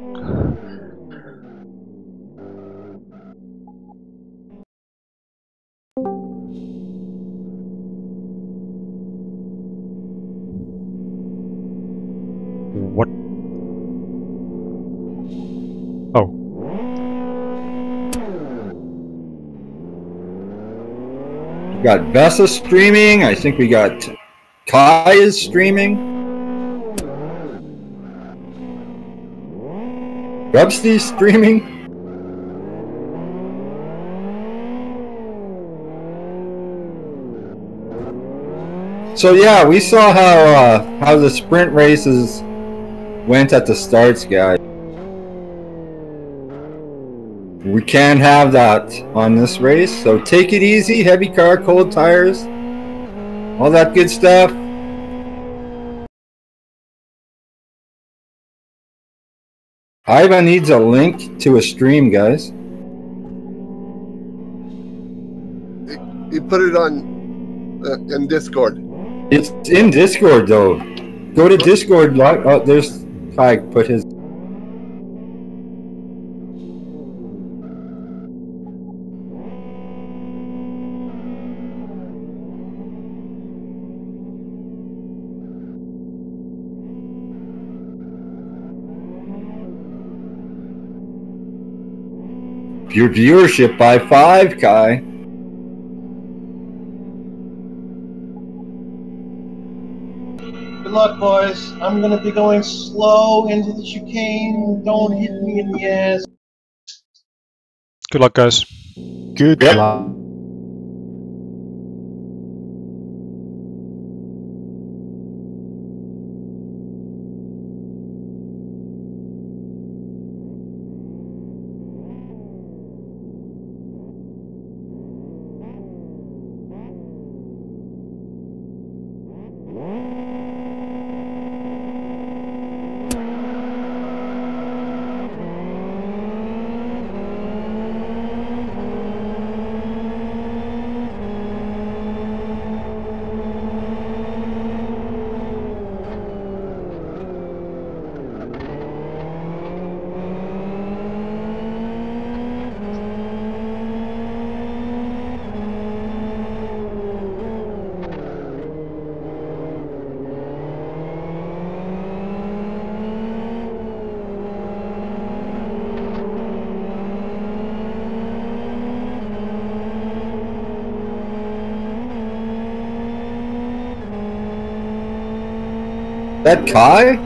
What? Oh. We got Vesa streaming. I think we got Kai is streaming. Rubsty's streaming. So yeah, we saw how uh, how the sprint races went at the starts, guys. We can't have that on this race, so take it easy. Heavy car, cold tires, all that good stuff. Ivan needs a link to a stream, guys. He put it on uh, in Discord. It's in Discord, though. Go to Discord. Oh, there's Kai put his. Your viewership by five, Kai. Good luck, boys. I'm gonna be going slow into the chicane. Don't hit me in the ass. Good luck, guys. Good Yep. luck. That Kai?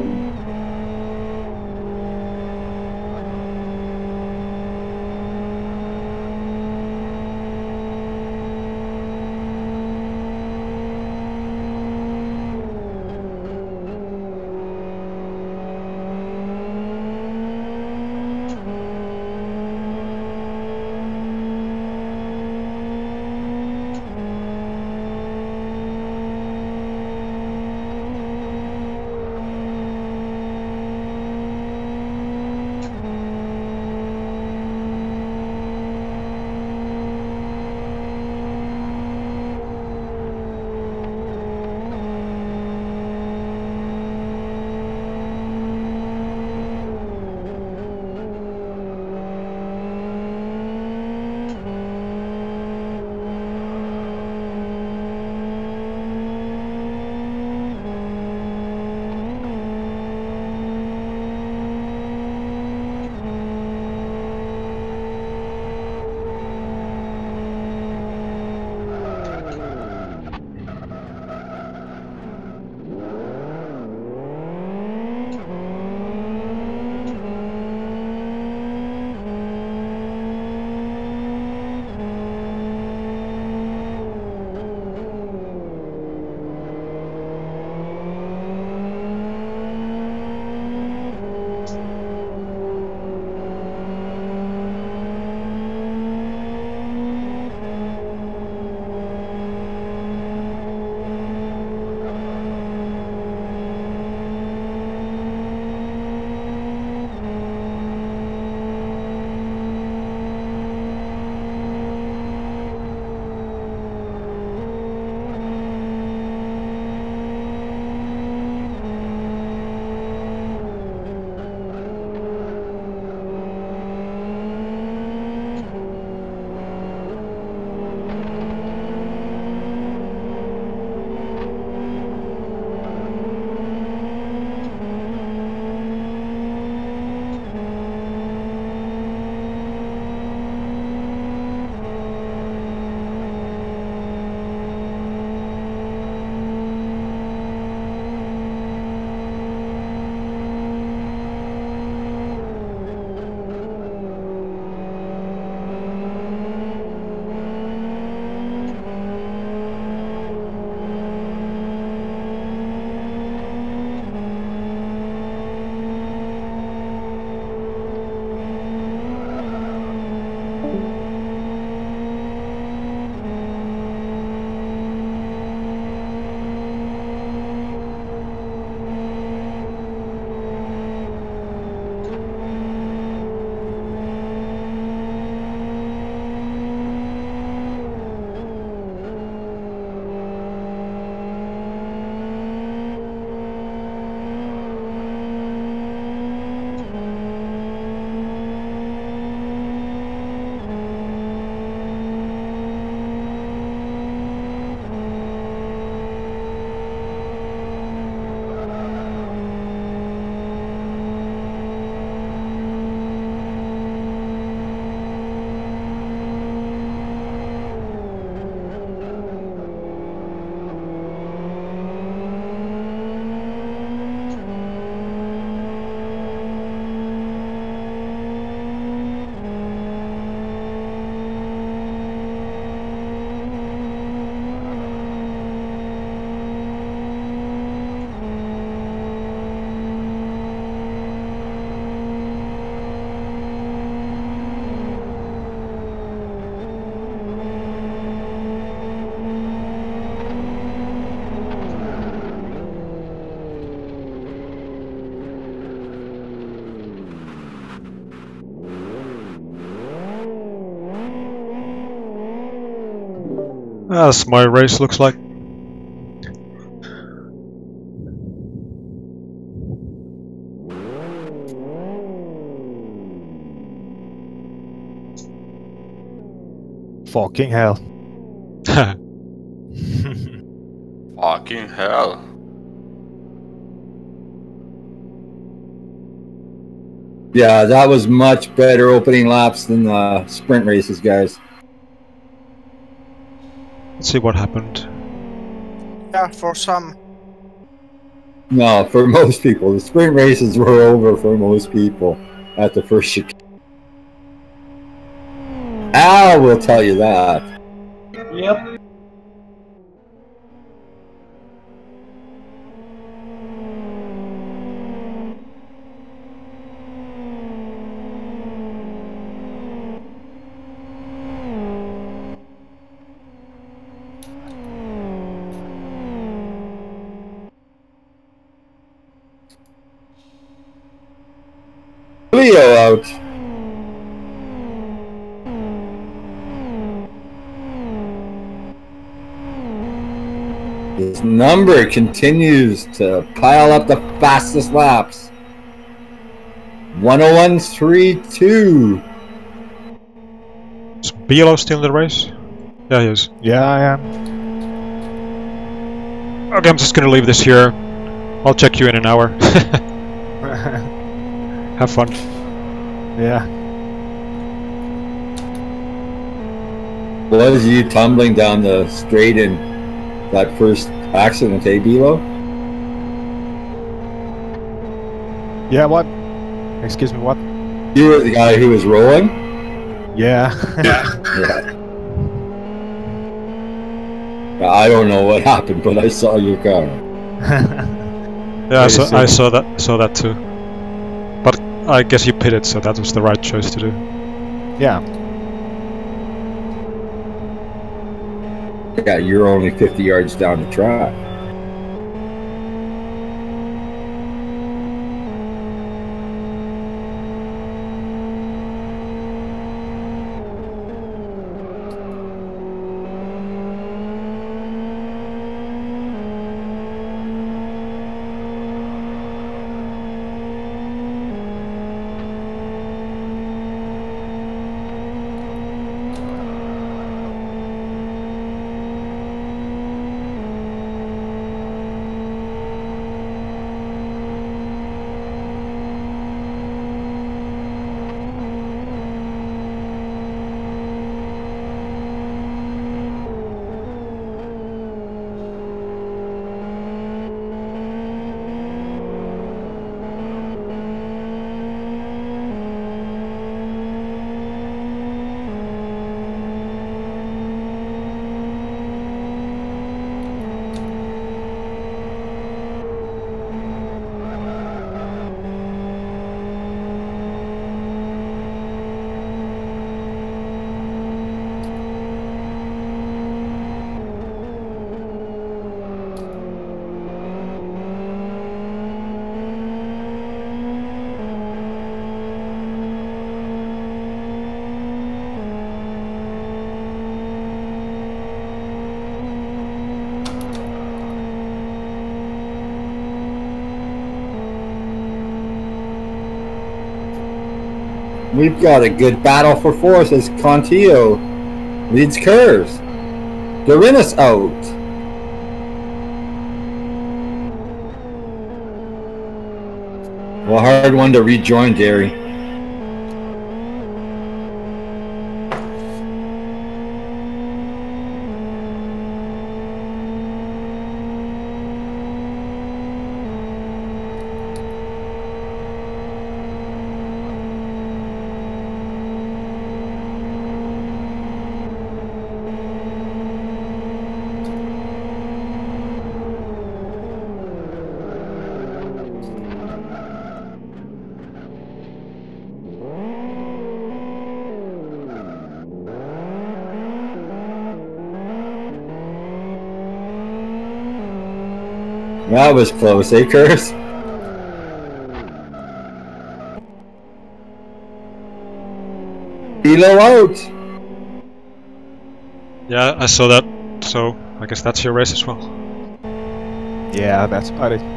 As my race looks like. Fucking hell. Fucking hell. Yeah, that was much better opening laps than the sprint races, guys. Let's see what happened. Yeah, for some No, for most people, the sprint races were over for most people at the first chicane. Al will tell you that. Yep. Leo out. His number continues to pile up the fastest laps. one oh one point three two. Is Bilo still in the race? Yeah, he is. Yeah, I am. Okay, I'm just gonna leave this here. I'll check you in an hour. Have fun. Yeah. Was you tumbling down the straight in that first accident, eh, Bilo? Yeah, what? Excuse me, what? You were the guy who was rolling? Yeah. Yeah. I don't know what happened, but I saw your car. Yeah, I saw, I saw that saw that too. But I guess you pitted, so that was the right choice to do. Yeah. Yeah, you're only fifty yards down the track. We've got a good battle for fourth as Contillo leads curves. Garinas out. Well, hard one to rejoin, Gary. That was close, eh, Curse? Bilo out! Yeah, I saw that, so I guess that's your race as well. Yeah, that's about it.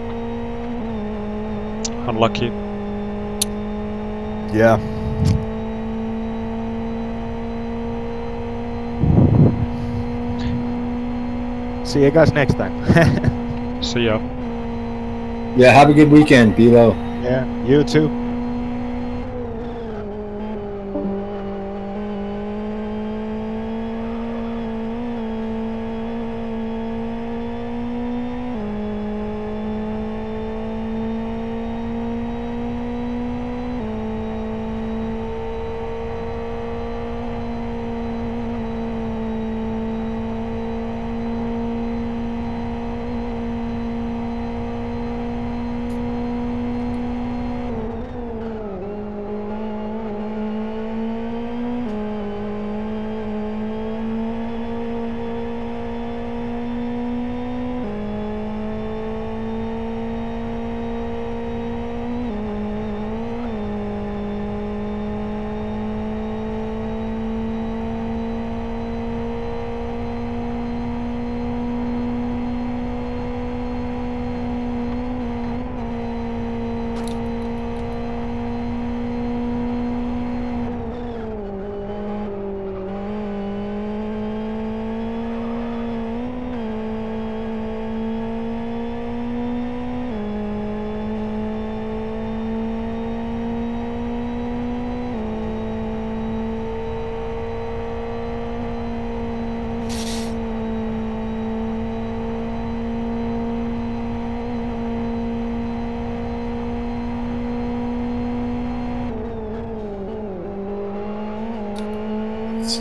Unlucky. Yeah. See you guys next time. See ya. Yeah, have a good weekend, Bilo. Yeah, you too.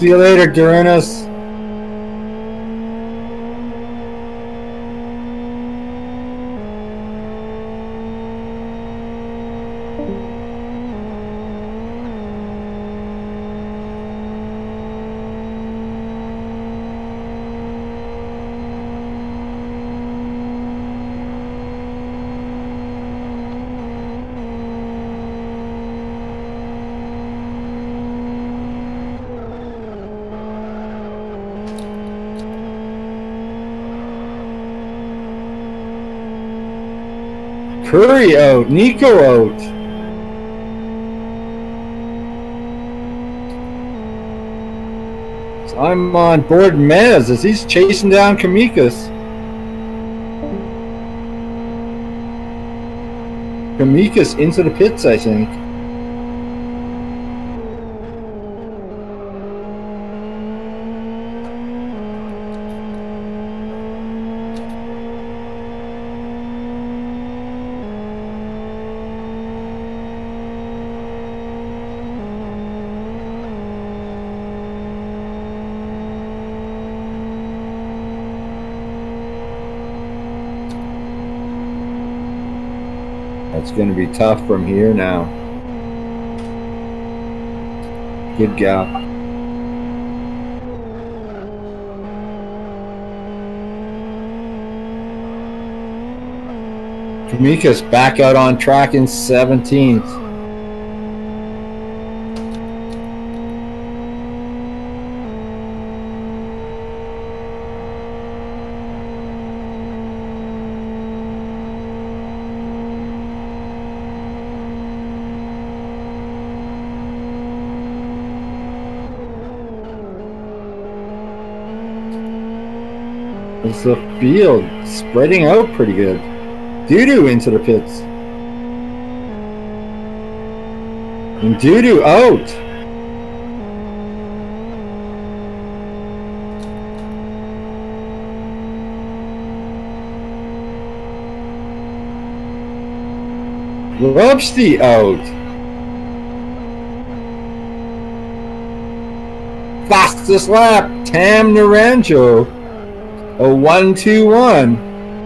See you later, Duranus. Curry out, Nico out. So I'm on board Mez as he's chasing down Kamika's. Kamika's into the pits, I think. It's going to be tough from here now. Good gap. Kamika's back out on track in seventeenth. It's the field spreading out pretty good. Doo-doo into the pits. And Doo-doo out. Robsty out. Fastest lap, Tam Naranjo. A one two one.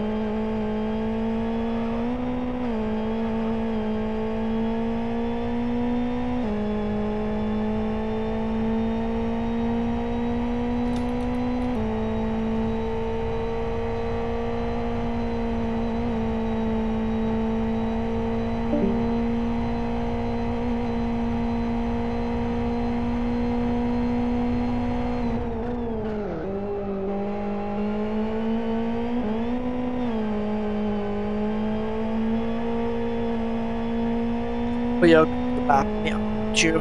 We are back now, Jew.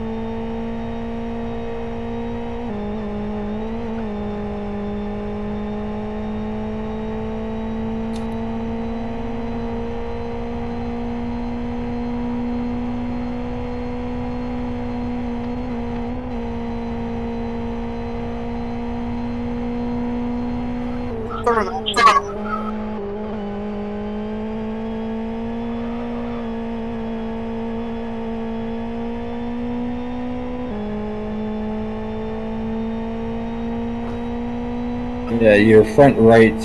Yeah, your front right,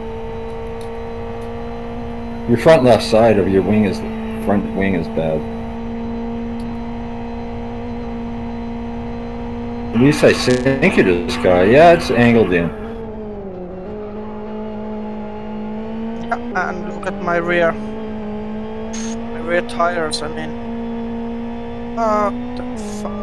your front left side of your wing is, front wing is bad. At least I think it is, guy. Yeah, it's angled in. Yeah, and look at my rear, my rear tires. I mean, what the fuck?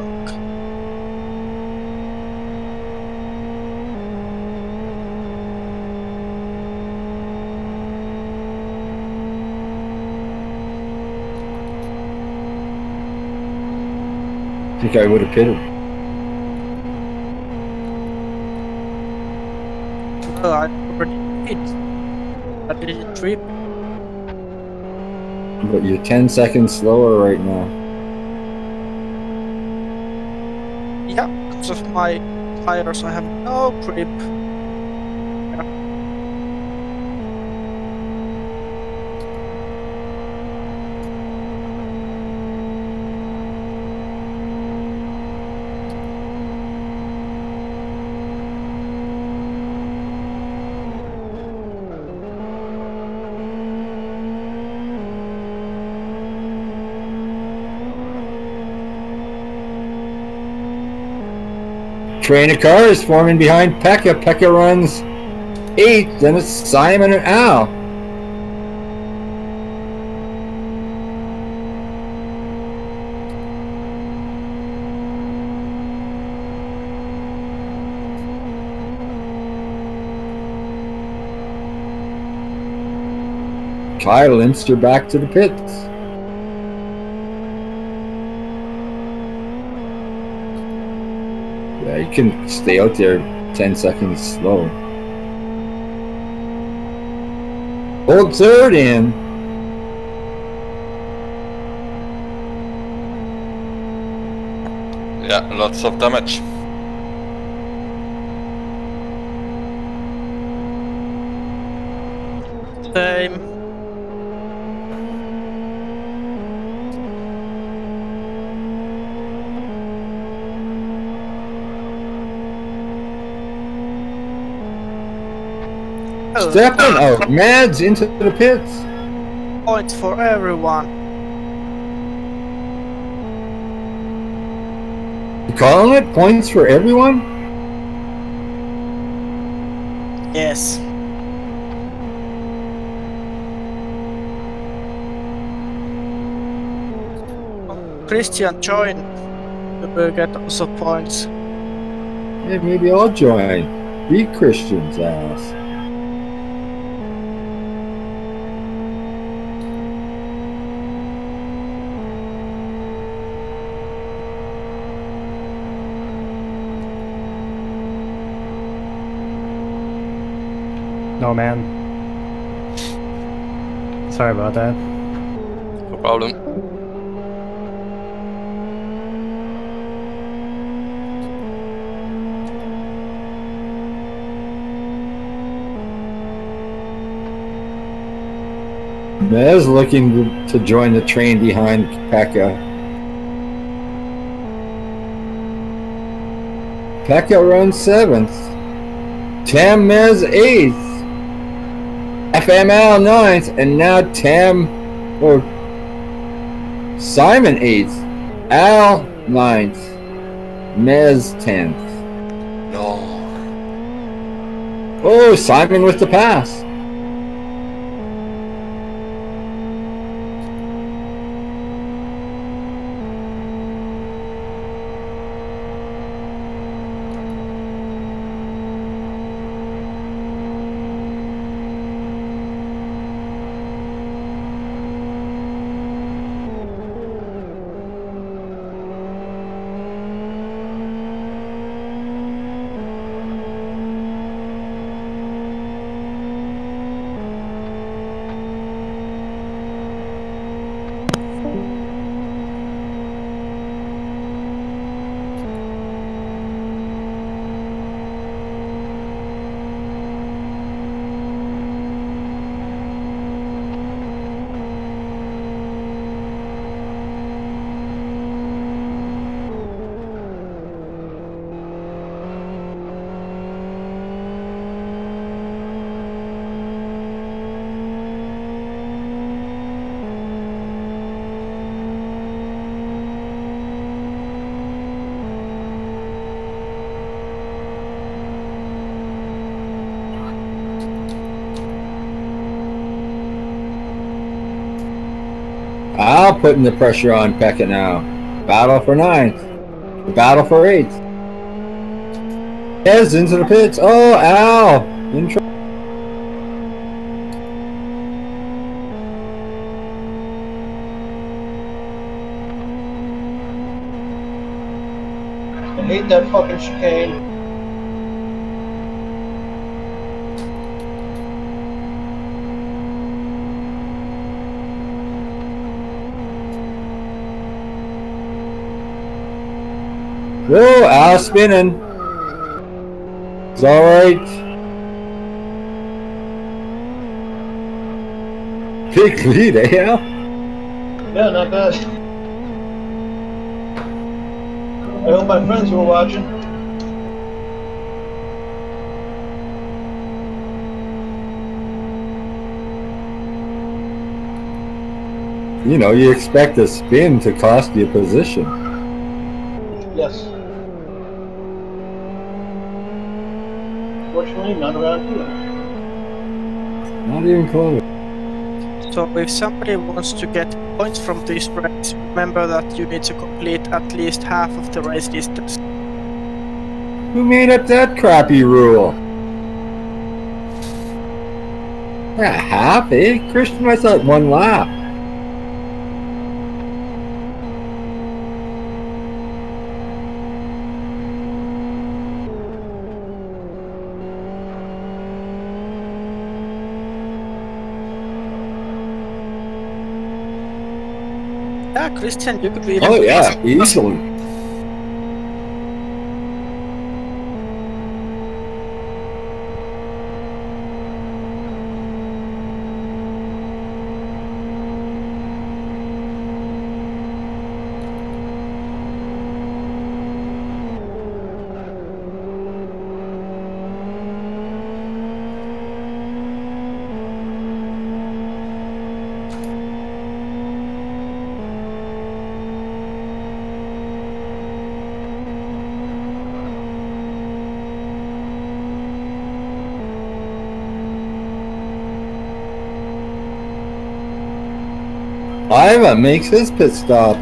I think I would have pitted. Well, I already did. I did a trip. But you're ten seconds slower right now. Yeah, because of my tires, I have no grip. Train of cars forming behind Pekka. Pekka runs eight. Then it's Simon and Al. Kyle Limster back to the pits. Yeah, you can stay out there ten seconds slow. Hold third in. Yeah, lots of damage. Same. Stepping out, Mads into the pits. Points for everyone. You calling it points for everyone? Yes. Christian join. We will get also points. Yeah, maybe I'll join. Beat Christian's ass. No, man. Sorry about that. No problem. Mez looking to join the train behind Pekka. Pekka runs seventh. Tam Mez eighth. F M L ninth, and now Tam or Simon eighth, Al ninth, Mez tenth. No. Oh, Simon with the pass. Al putting the pressure on Pekka now. Battle for ninth. Battle for eighth. Heads into the pits. Oh, Al! In trouble. I hate that fucking chicane. Whoa, Al spinning. It's alright. Big lead, eh, Al? Yeah, not bad. I hope my friends were watching. You know, you expect a spin to cost you a position. Yes. Unfortunately, not around here. Not even close. So if somebody wants to get points from this race, remember that you need to complete at least half of the race distance. Who made up that crappy rule? Yeah, half, eh? Christian, I thought one lap. Yeah, Christian, you could even. Oh yeah, easily. Iva makes his pit stop.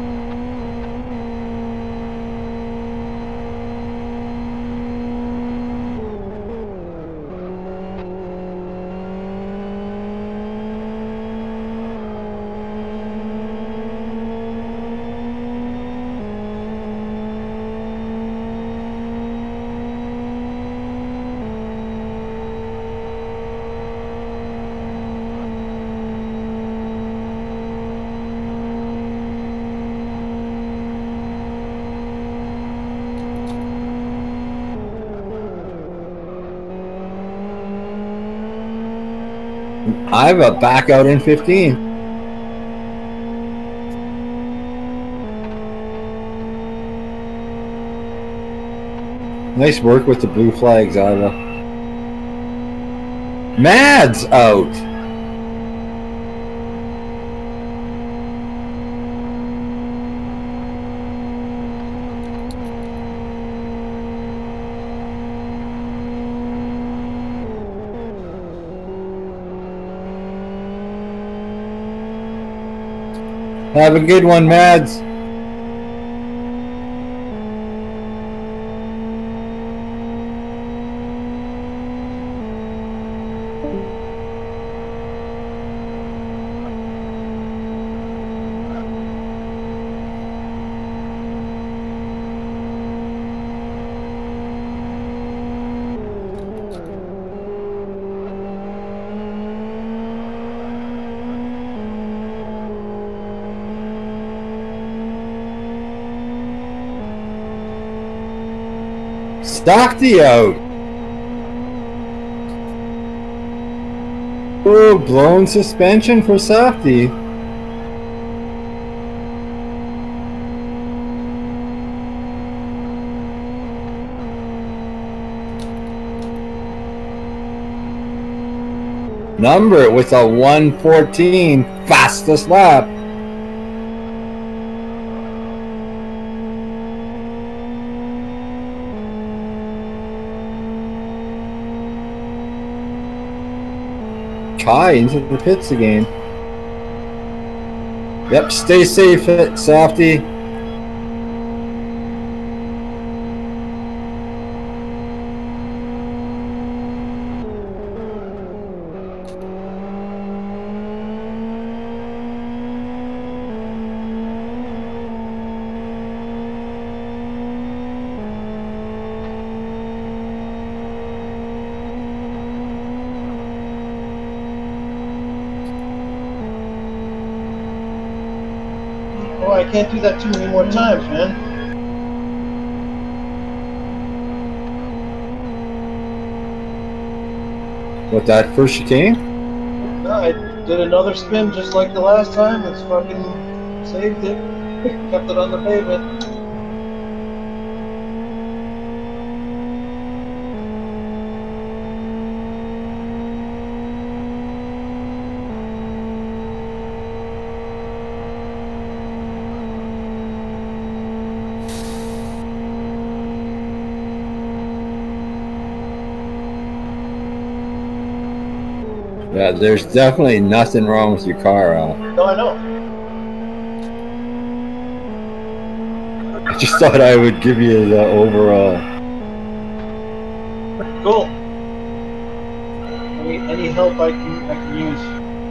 Iva back out in fifteen. Nice work with the blue flags, Iva. Mads out. Have a good one, Mads. Softy out. Oh, blown suspension for Softy. Number with a one fourteen fastest lap. Kai into the pits again. Yep, stay safe, Softy. Oh, I can't do that too many more times, man. What, that first chicane? No, I did another spin just like the last time. It's fucking saved it. Kept it on the pavement. Yeah, there's definitely nothing wrong with your car, Al. No, I know. I just thought I would give you the overall. Cool. Any any help I can I can use.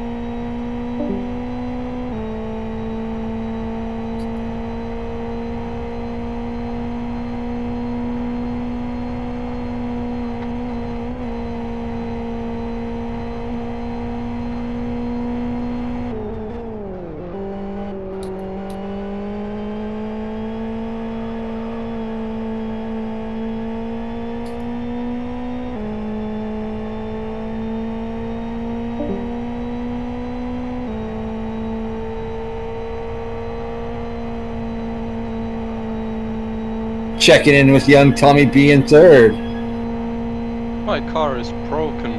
Checking in with young Tommy B in third. My car is broken.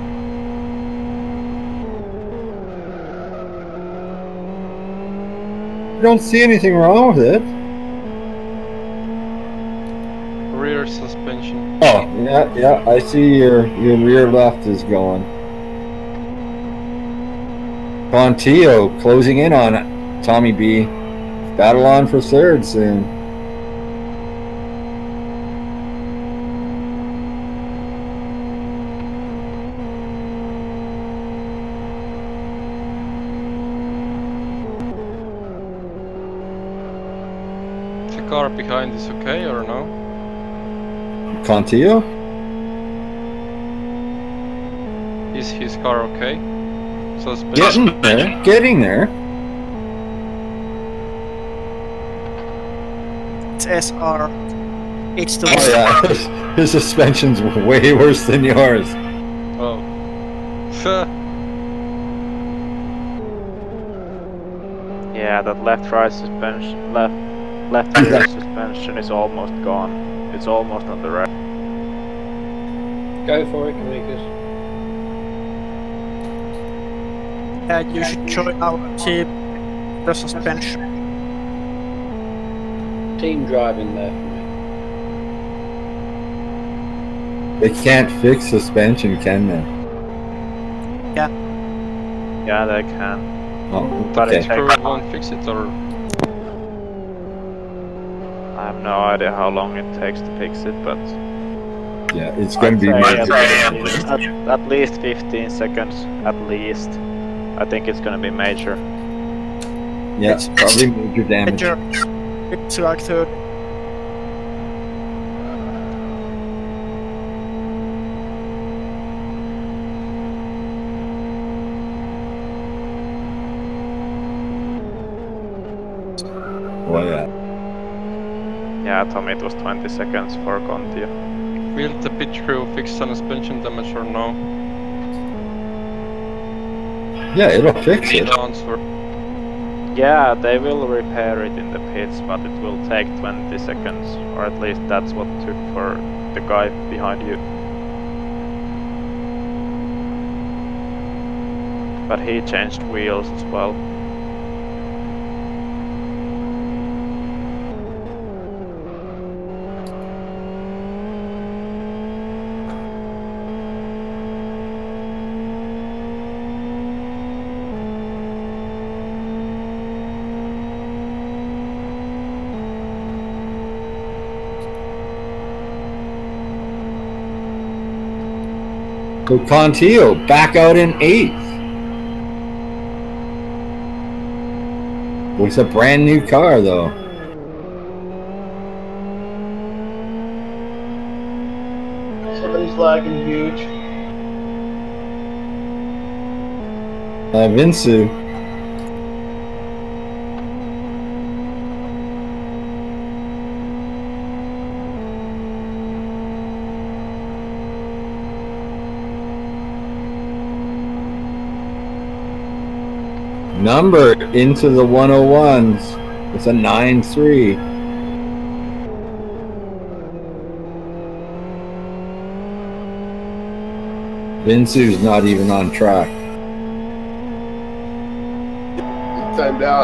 I don't see anything wrong with it. Rear suspension. Oh, yeah, yeah, I see your, your rear left is going. Contillo closing in on it. Tommy B. Battle on for third soon. The car behind is okay or no? Contillo? Is his car okay? Suspension. Getting there, getting there. It's S R. It's the Oh yeah, his, his suspension's way worse than yours. Oh. Yeah, that left-right suspension, left, left rear suspension is almost gone. It's almost on the right. Go for it, Kamikaze. Uh, you should join our team. The suspension. Team driving there for me. They can't fix suspension, can they? Yeah. Yeah, they can. Oh, But okay. it Crew takes. won't fix it or... I have no idea how long it takes to fix it, but Yeah, it's going to be I'd major. say at, least, at, at least fifteen seconds, at least. I think it's gonna be major. Yeah, probably major damage. Major. It's like third. Oh yeah. Yeah, Tommy, it was twenty seconds for Conti. Will the pit crew fix suspension damage or no? Yeah, it'll fix it. Answer. Yeah, they will repair it in the pits, but it will take twenty seconds, or at least that's what it took for the guy behind you. But he changed wheels as well. So Contillo back out in eighth. With a brand new car though. Somebody's lagging huge. Uh, Vinsu. Number into the one oh ones with a nine three. Vinsu's not even on track. Timed out.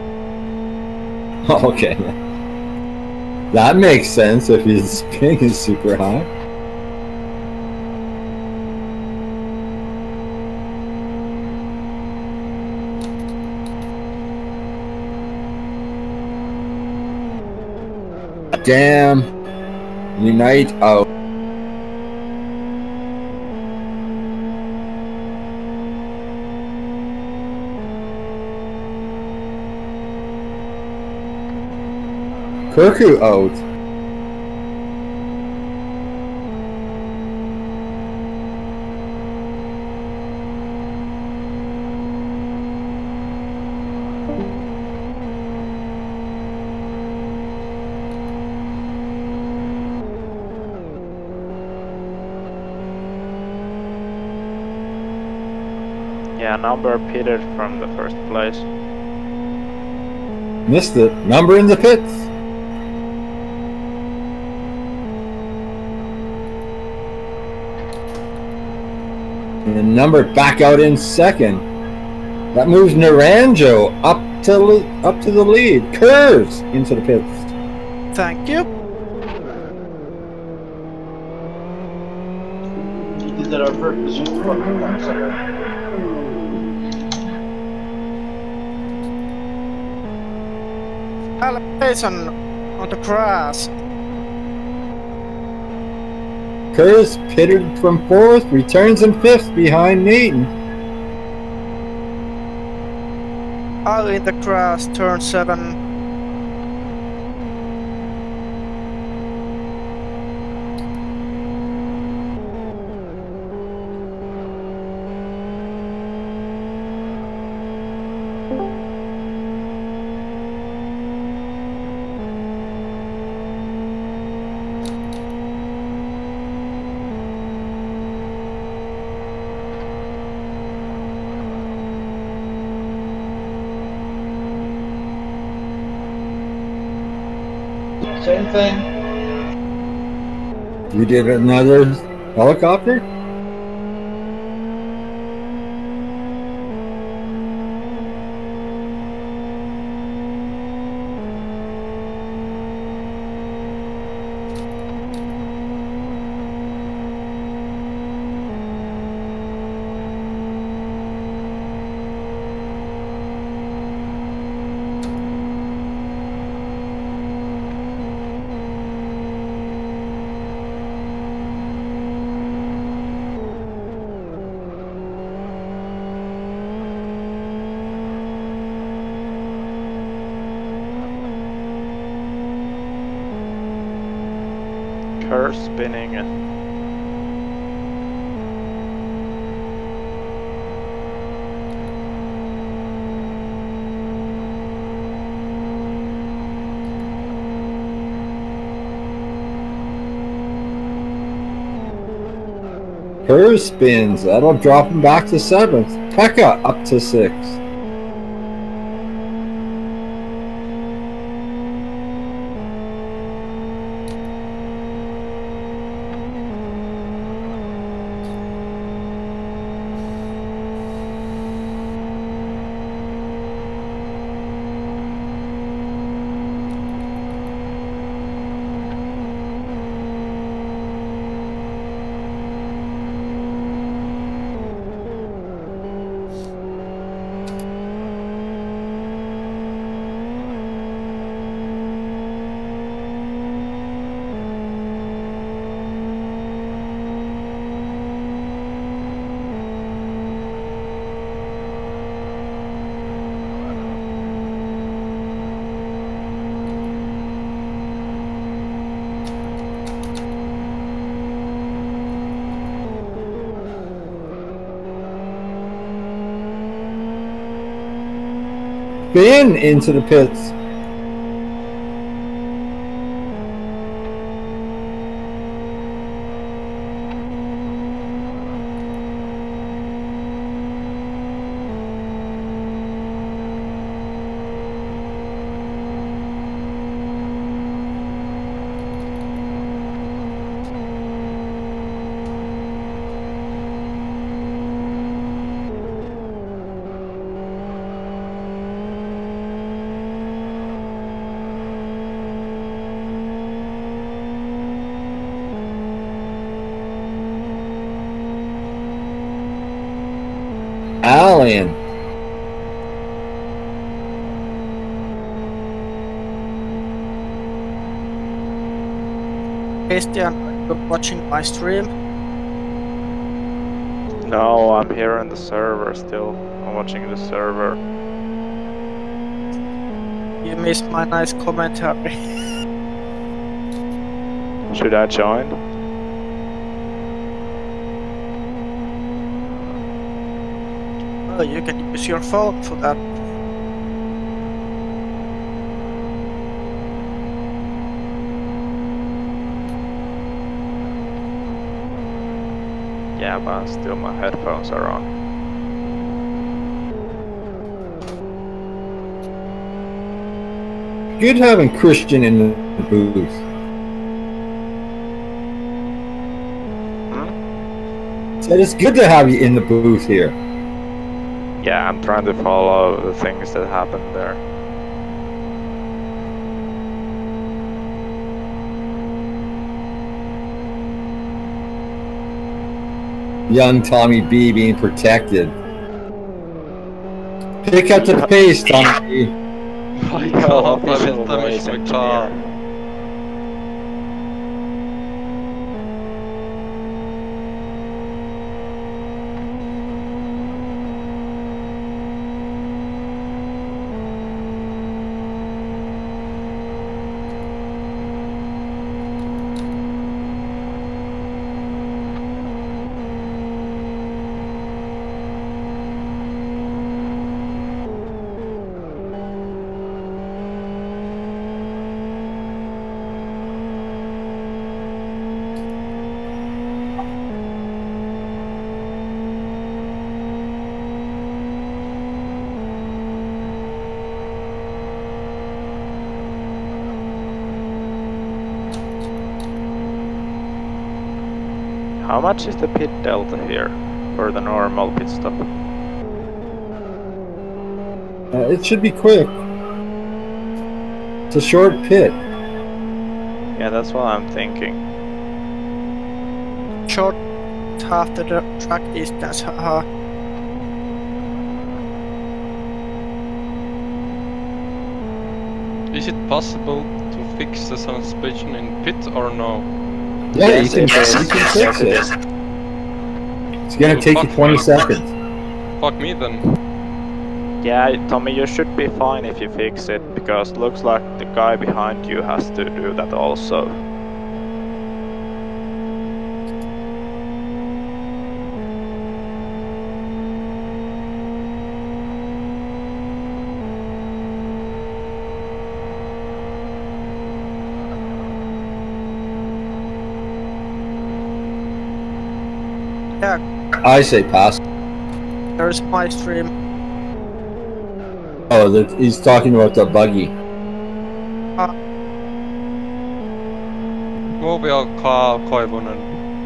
Okay. That makes sense if his ping is super high. Jam, Unite out. Kirku out. Yeah, number pitted from the first place. Missed it. Number in the pits. And the number back out in second. That moves Naranjo up to up to the lead. Curves into the pits. Thank you. You did that on purpose. You fucking cocksucker. Jason on the grass. Curves pitted from fourth, returns in fifth behind Nathan. All in the grass, turn seven. Same thing. You did another helicopter? Her spinning. Her spins. That'll drop him back to seventh. Pekka up to sixth. Spin into the pits. Allen. Christian, are you watching my stream? No, I'm here on the server still. I'm watching the server. You missed my nice commentary. Should I join? Well, you can use your phone for that. Yeah, but still my headphones are on. Good having Christian in the booth. Hmm? Said it's good to have you in the booth here. Yeah, I'm trying to follow the things that happen there. Young Tommy B being protected. Pick up the pace, Tommy B. Fuck off, jag vill inte mig som är klar. How much is the pit delta here for the normal pit stop? Uh, it should be quick. It's a short pit. Yeah, that's what I'm thinking. Short half the track distance, haha. Is it possible to fix the suspension in pit or no? Yeah, Yes, you it can, is. you can Yes, fix it it. is. It's gonna So take you fuck twenty me. seconds. Fuck me then. Yeah, Tommy, you should be fine if you fix it, because looks like the guy behind you has to do that also. Yeah, I say pass. there's my stream. Oh, the, he's talking about the buggy. Uh, Move on Carl Koivunen.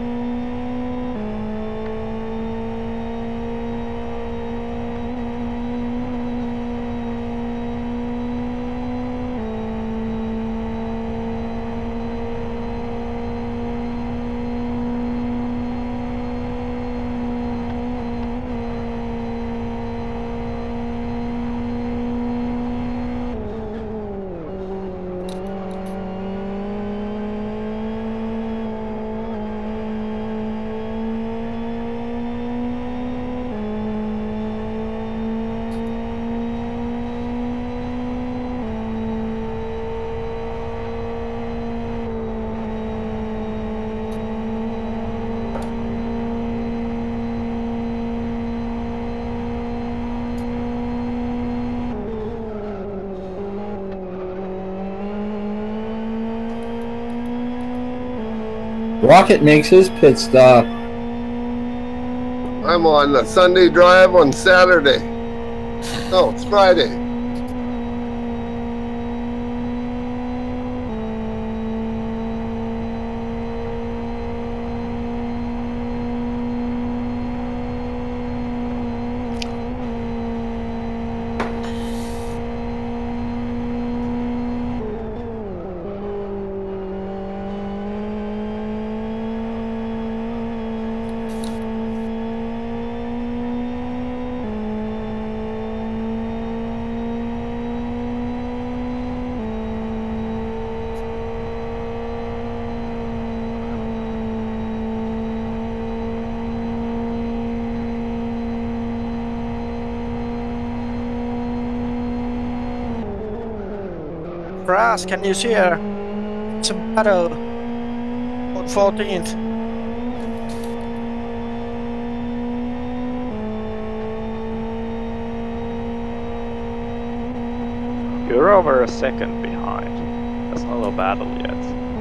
Rocket makes his pit stop. I'm on the Sunday drive on Saturday. No, it's Friday. Brass, can you see her? It's a battle on fourteenth. You're over a second behind. That's not a battle yet.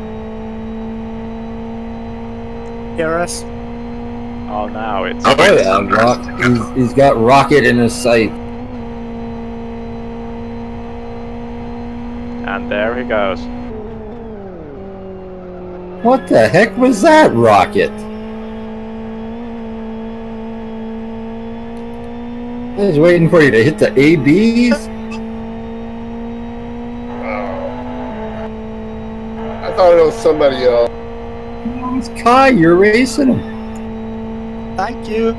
Hear us? Oh, now it's. Oh yeah, rock, he's, he's got rocket in his sight. And there he goes. What the heck was that rocket? I was waiting for you to hit the A Bs. I thought it was somebody else. No, it's Kai, you're racing him. Thank you.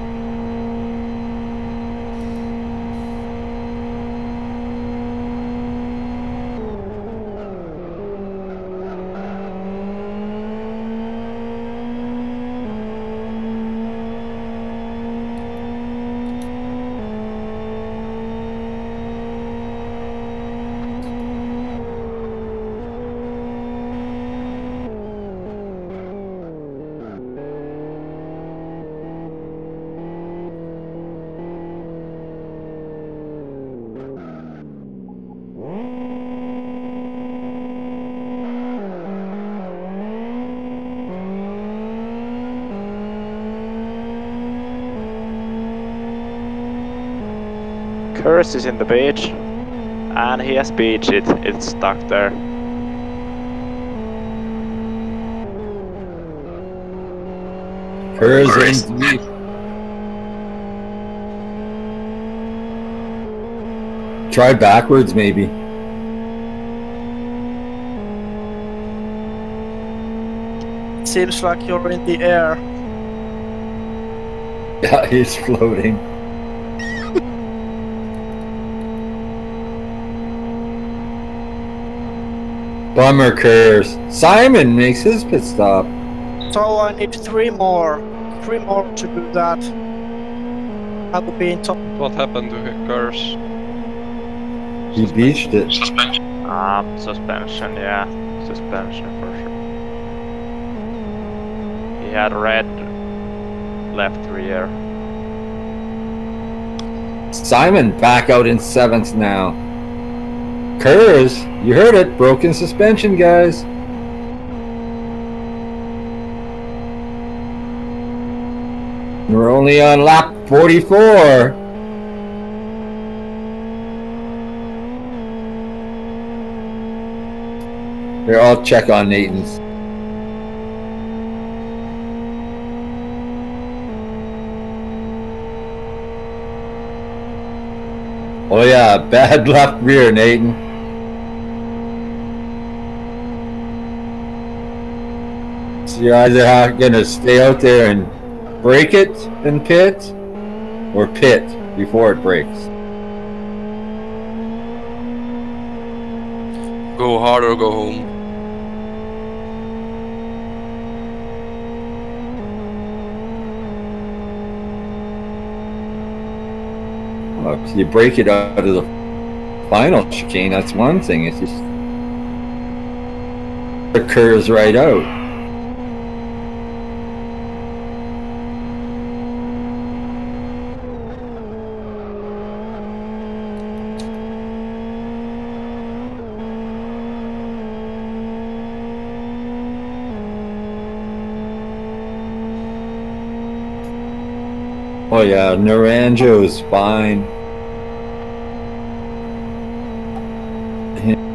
Curse is in the beach, and he has beached it. It's stuck there. Curse in deep. Try backwards, maybe. Seems like you're in the air. Yeah, he's floating. Bummer, Curse. Simon makes his pit stop. So I need three more. Three more to do that. I will be in top. What happened to his Curse? He beached it. Suspension. Ah, suspension, yeah. Suspension for sure. He had red left rear. Simon back out in seventh now. Curse, you heard it. Broken suspension, guys. We're only on lap forty-four. Here, I'll check on Nathan's. Oh yeah, bad left rear, Nathan. So you're either gonna stay out there and break it and pit, or pit before it breaks. Go hard or go home. Well, if you break it out of the final chicane, that's one thing. It's just it curves right out. Oh yeah, Naranjo is fine.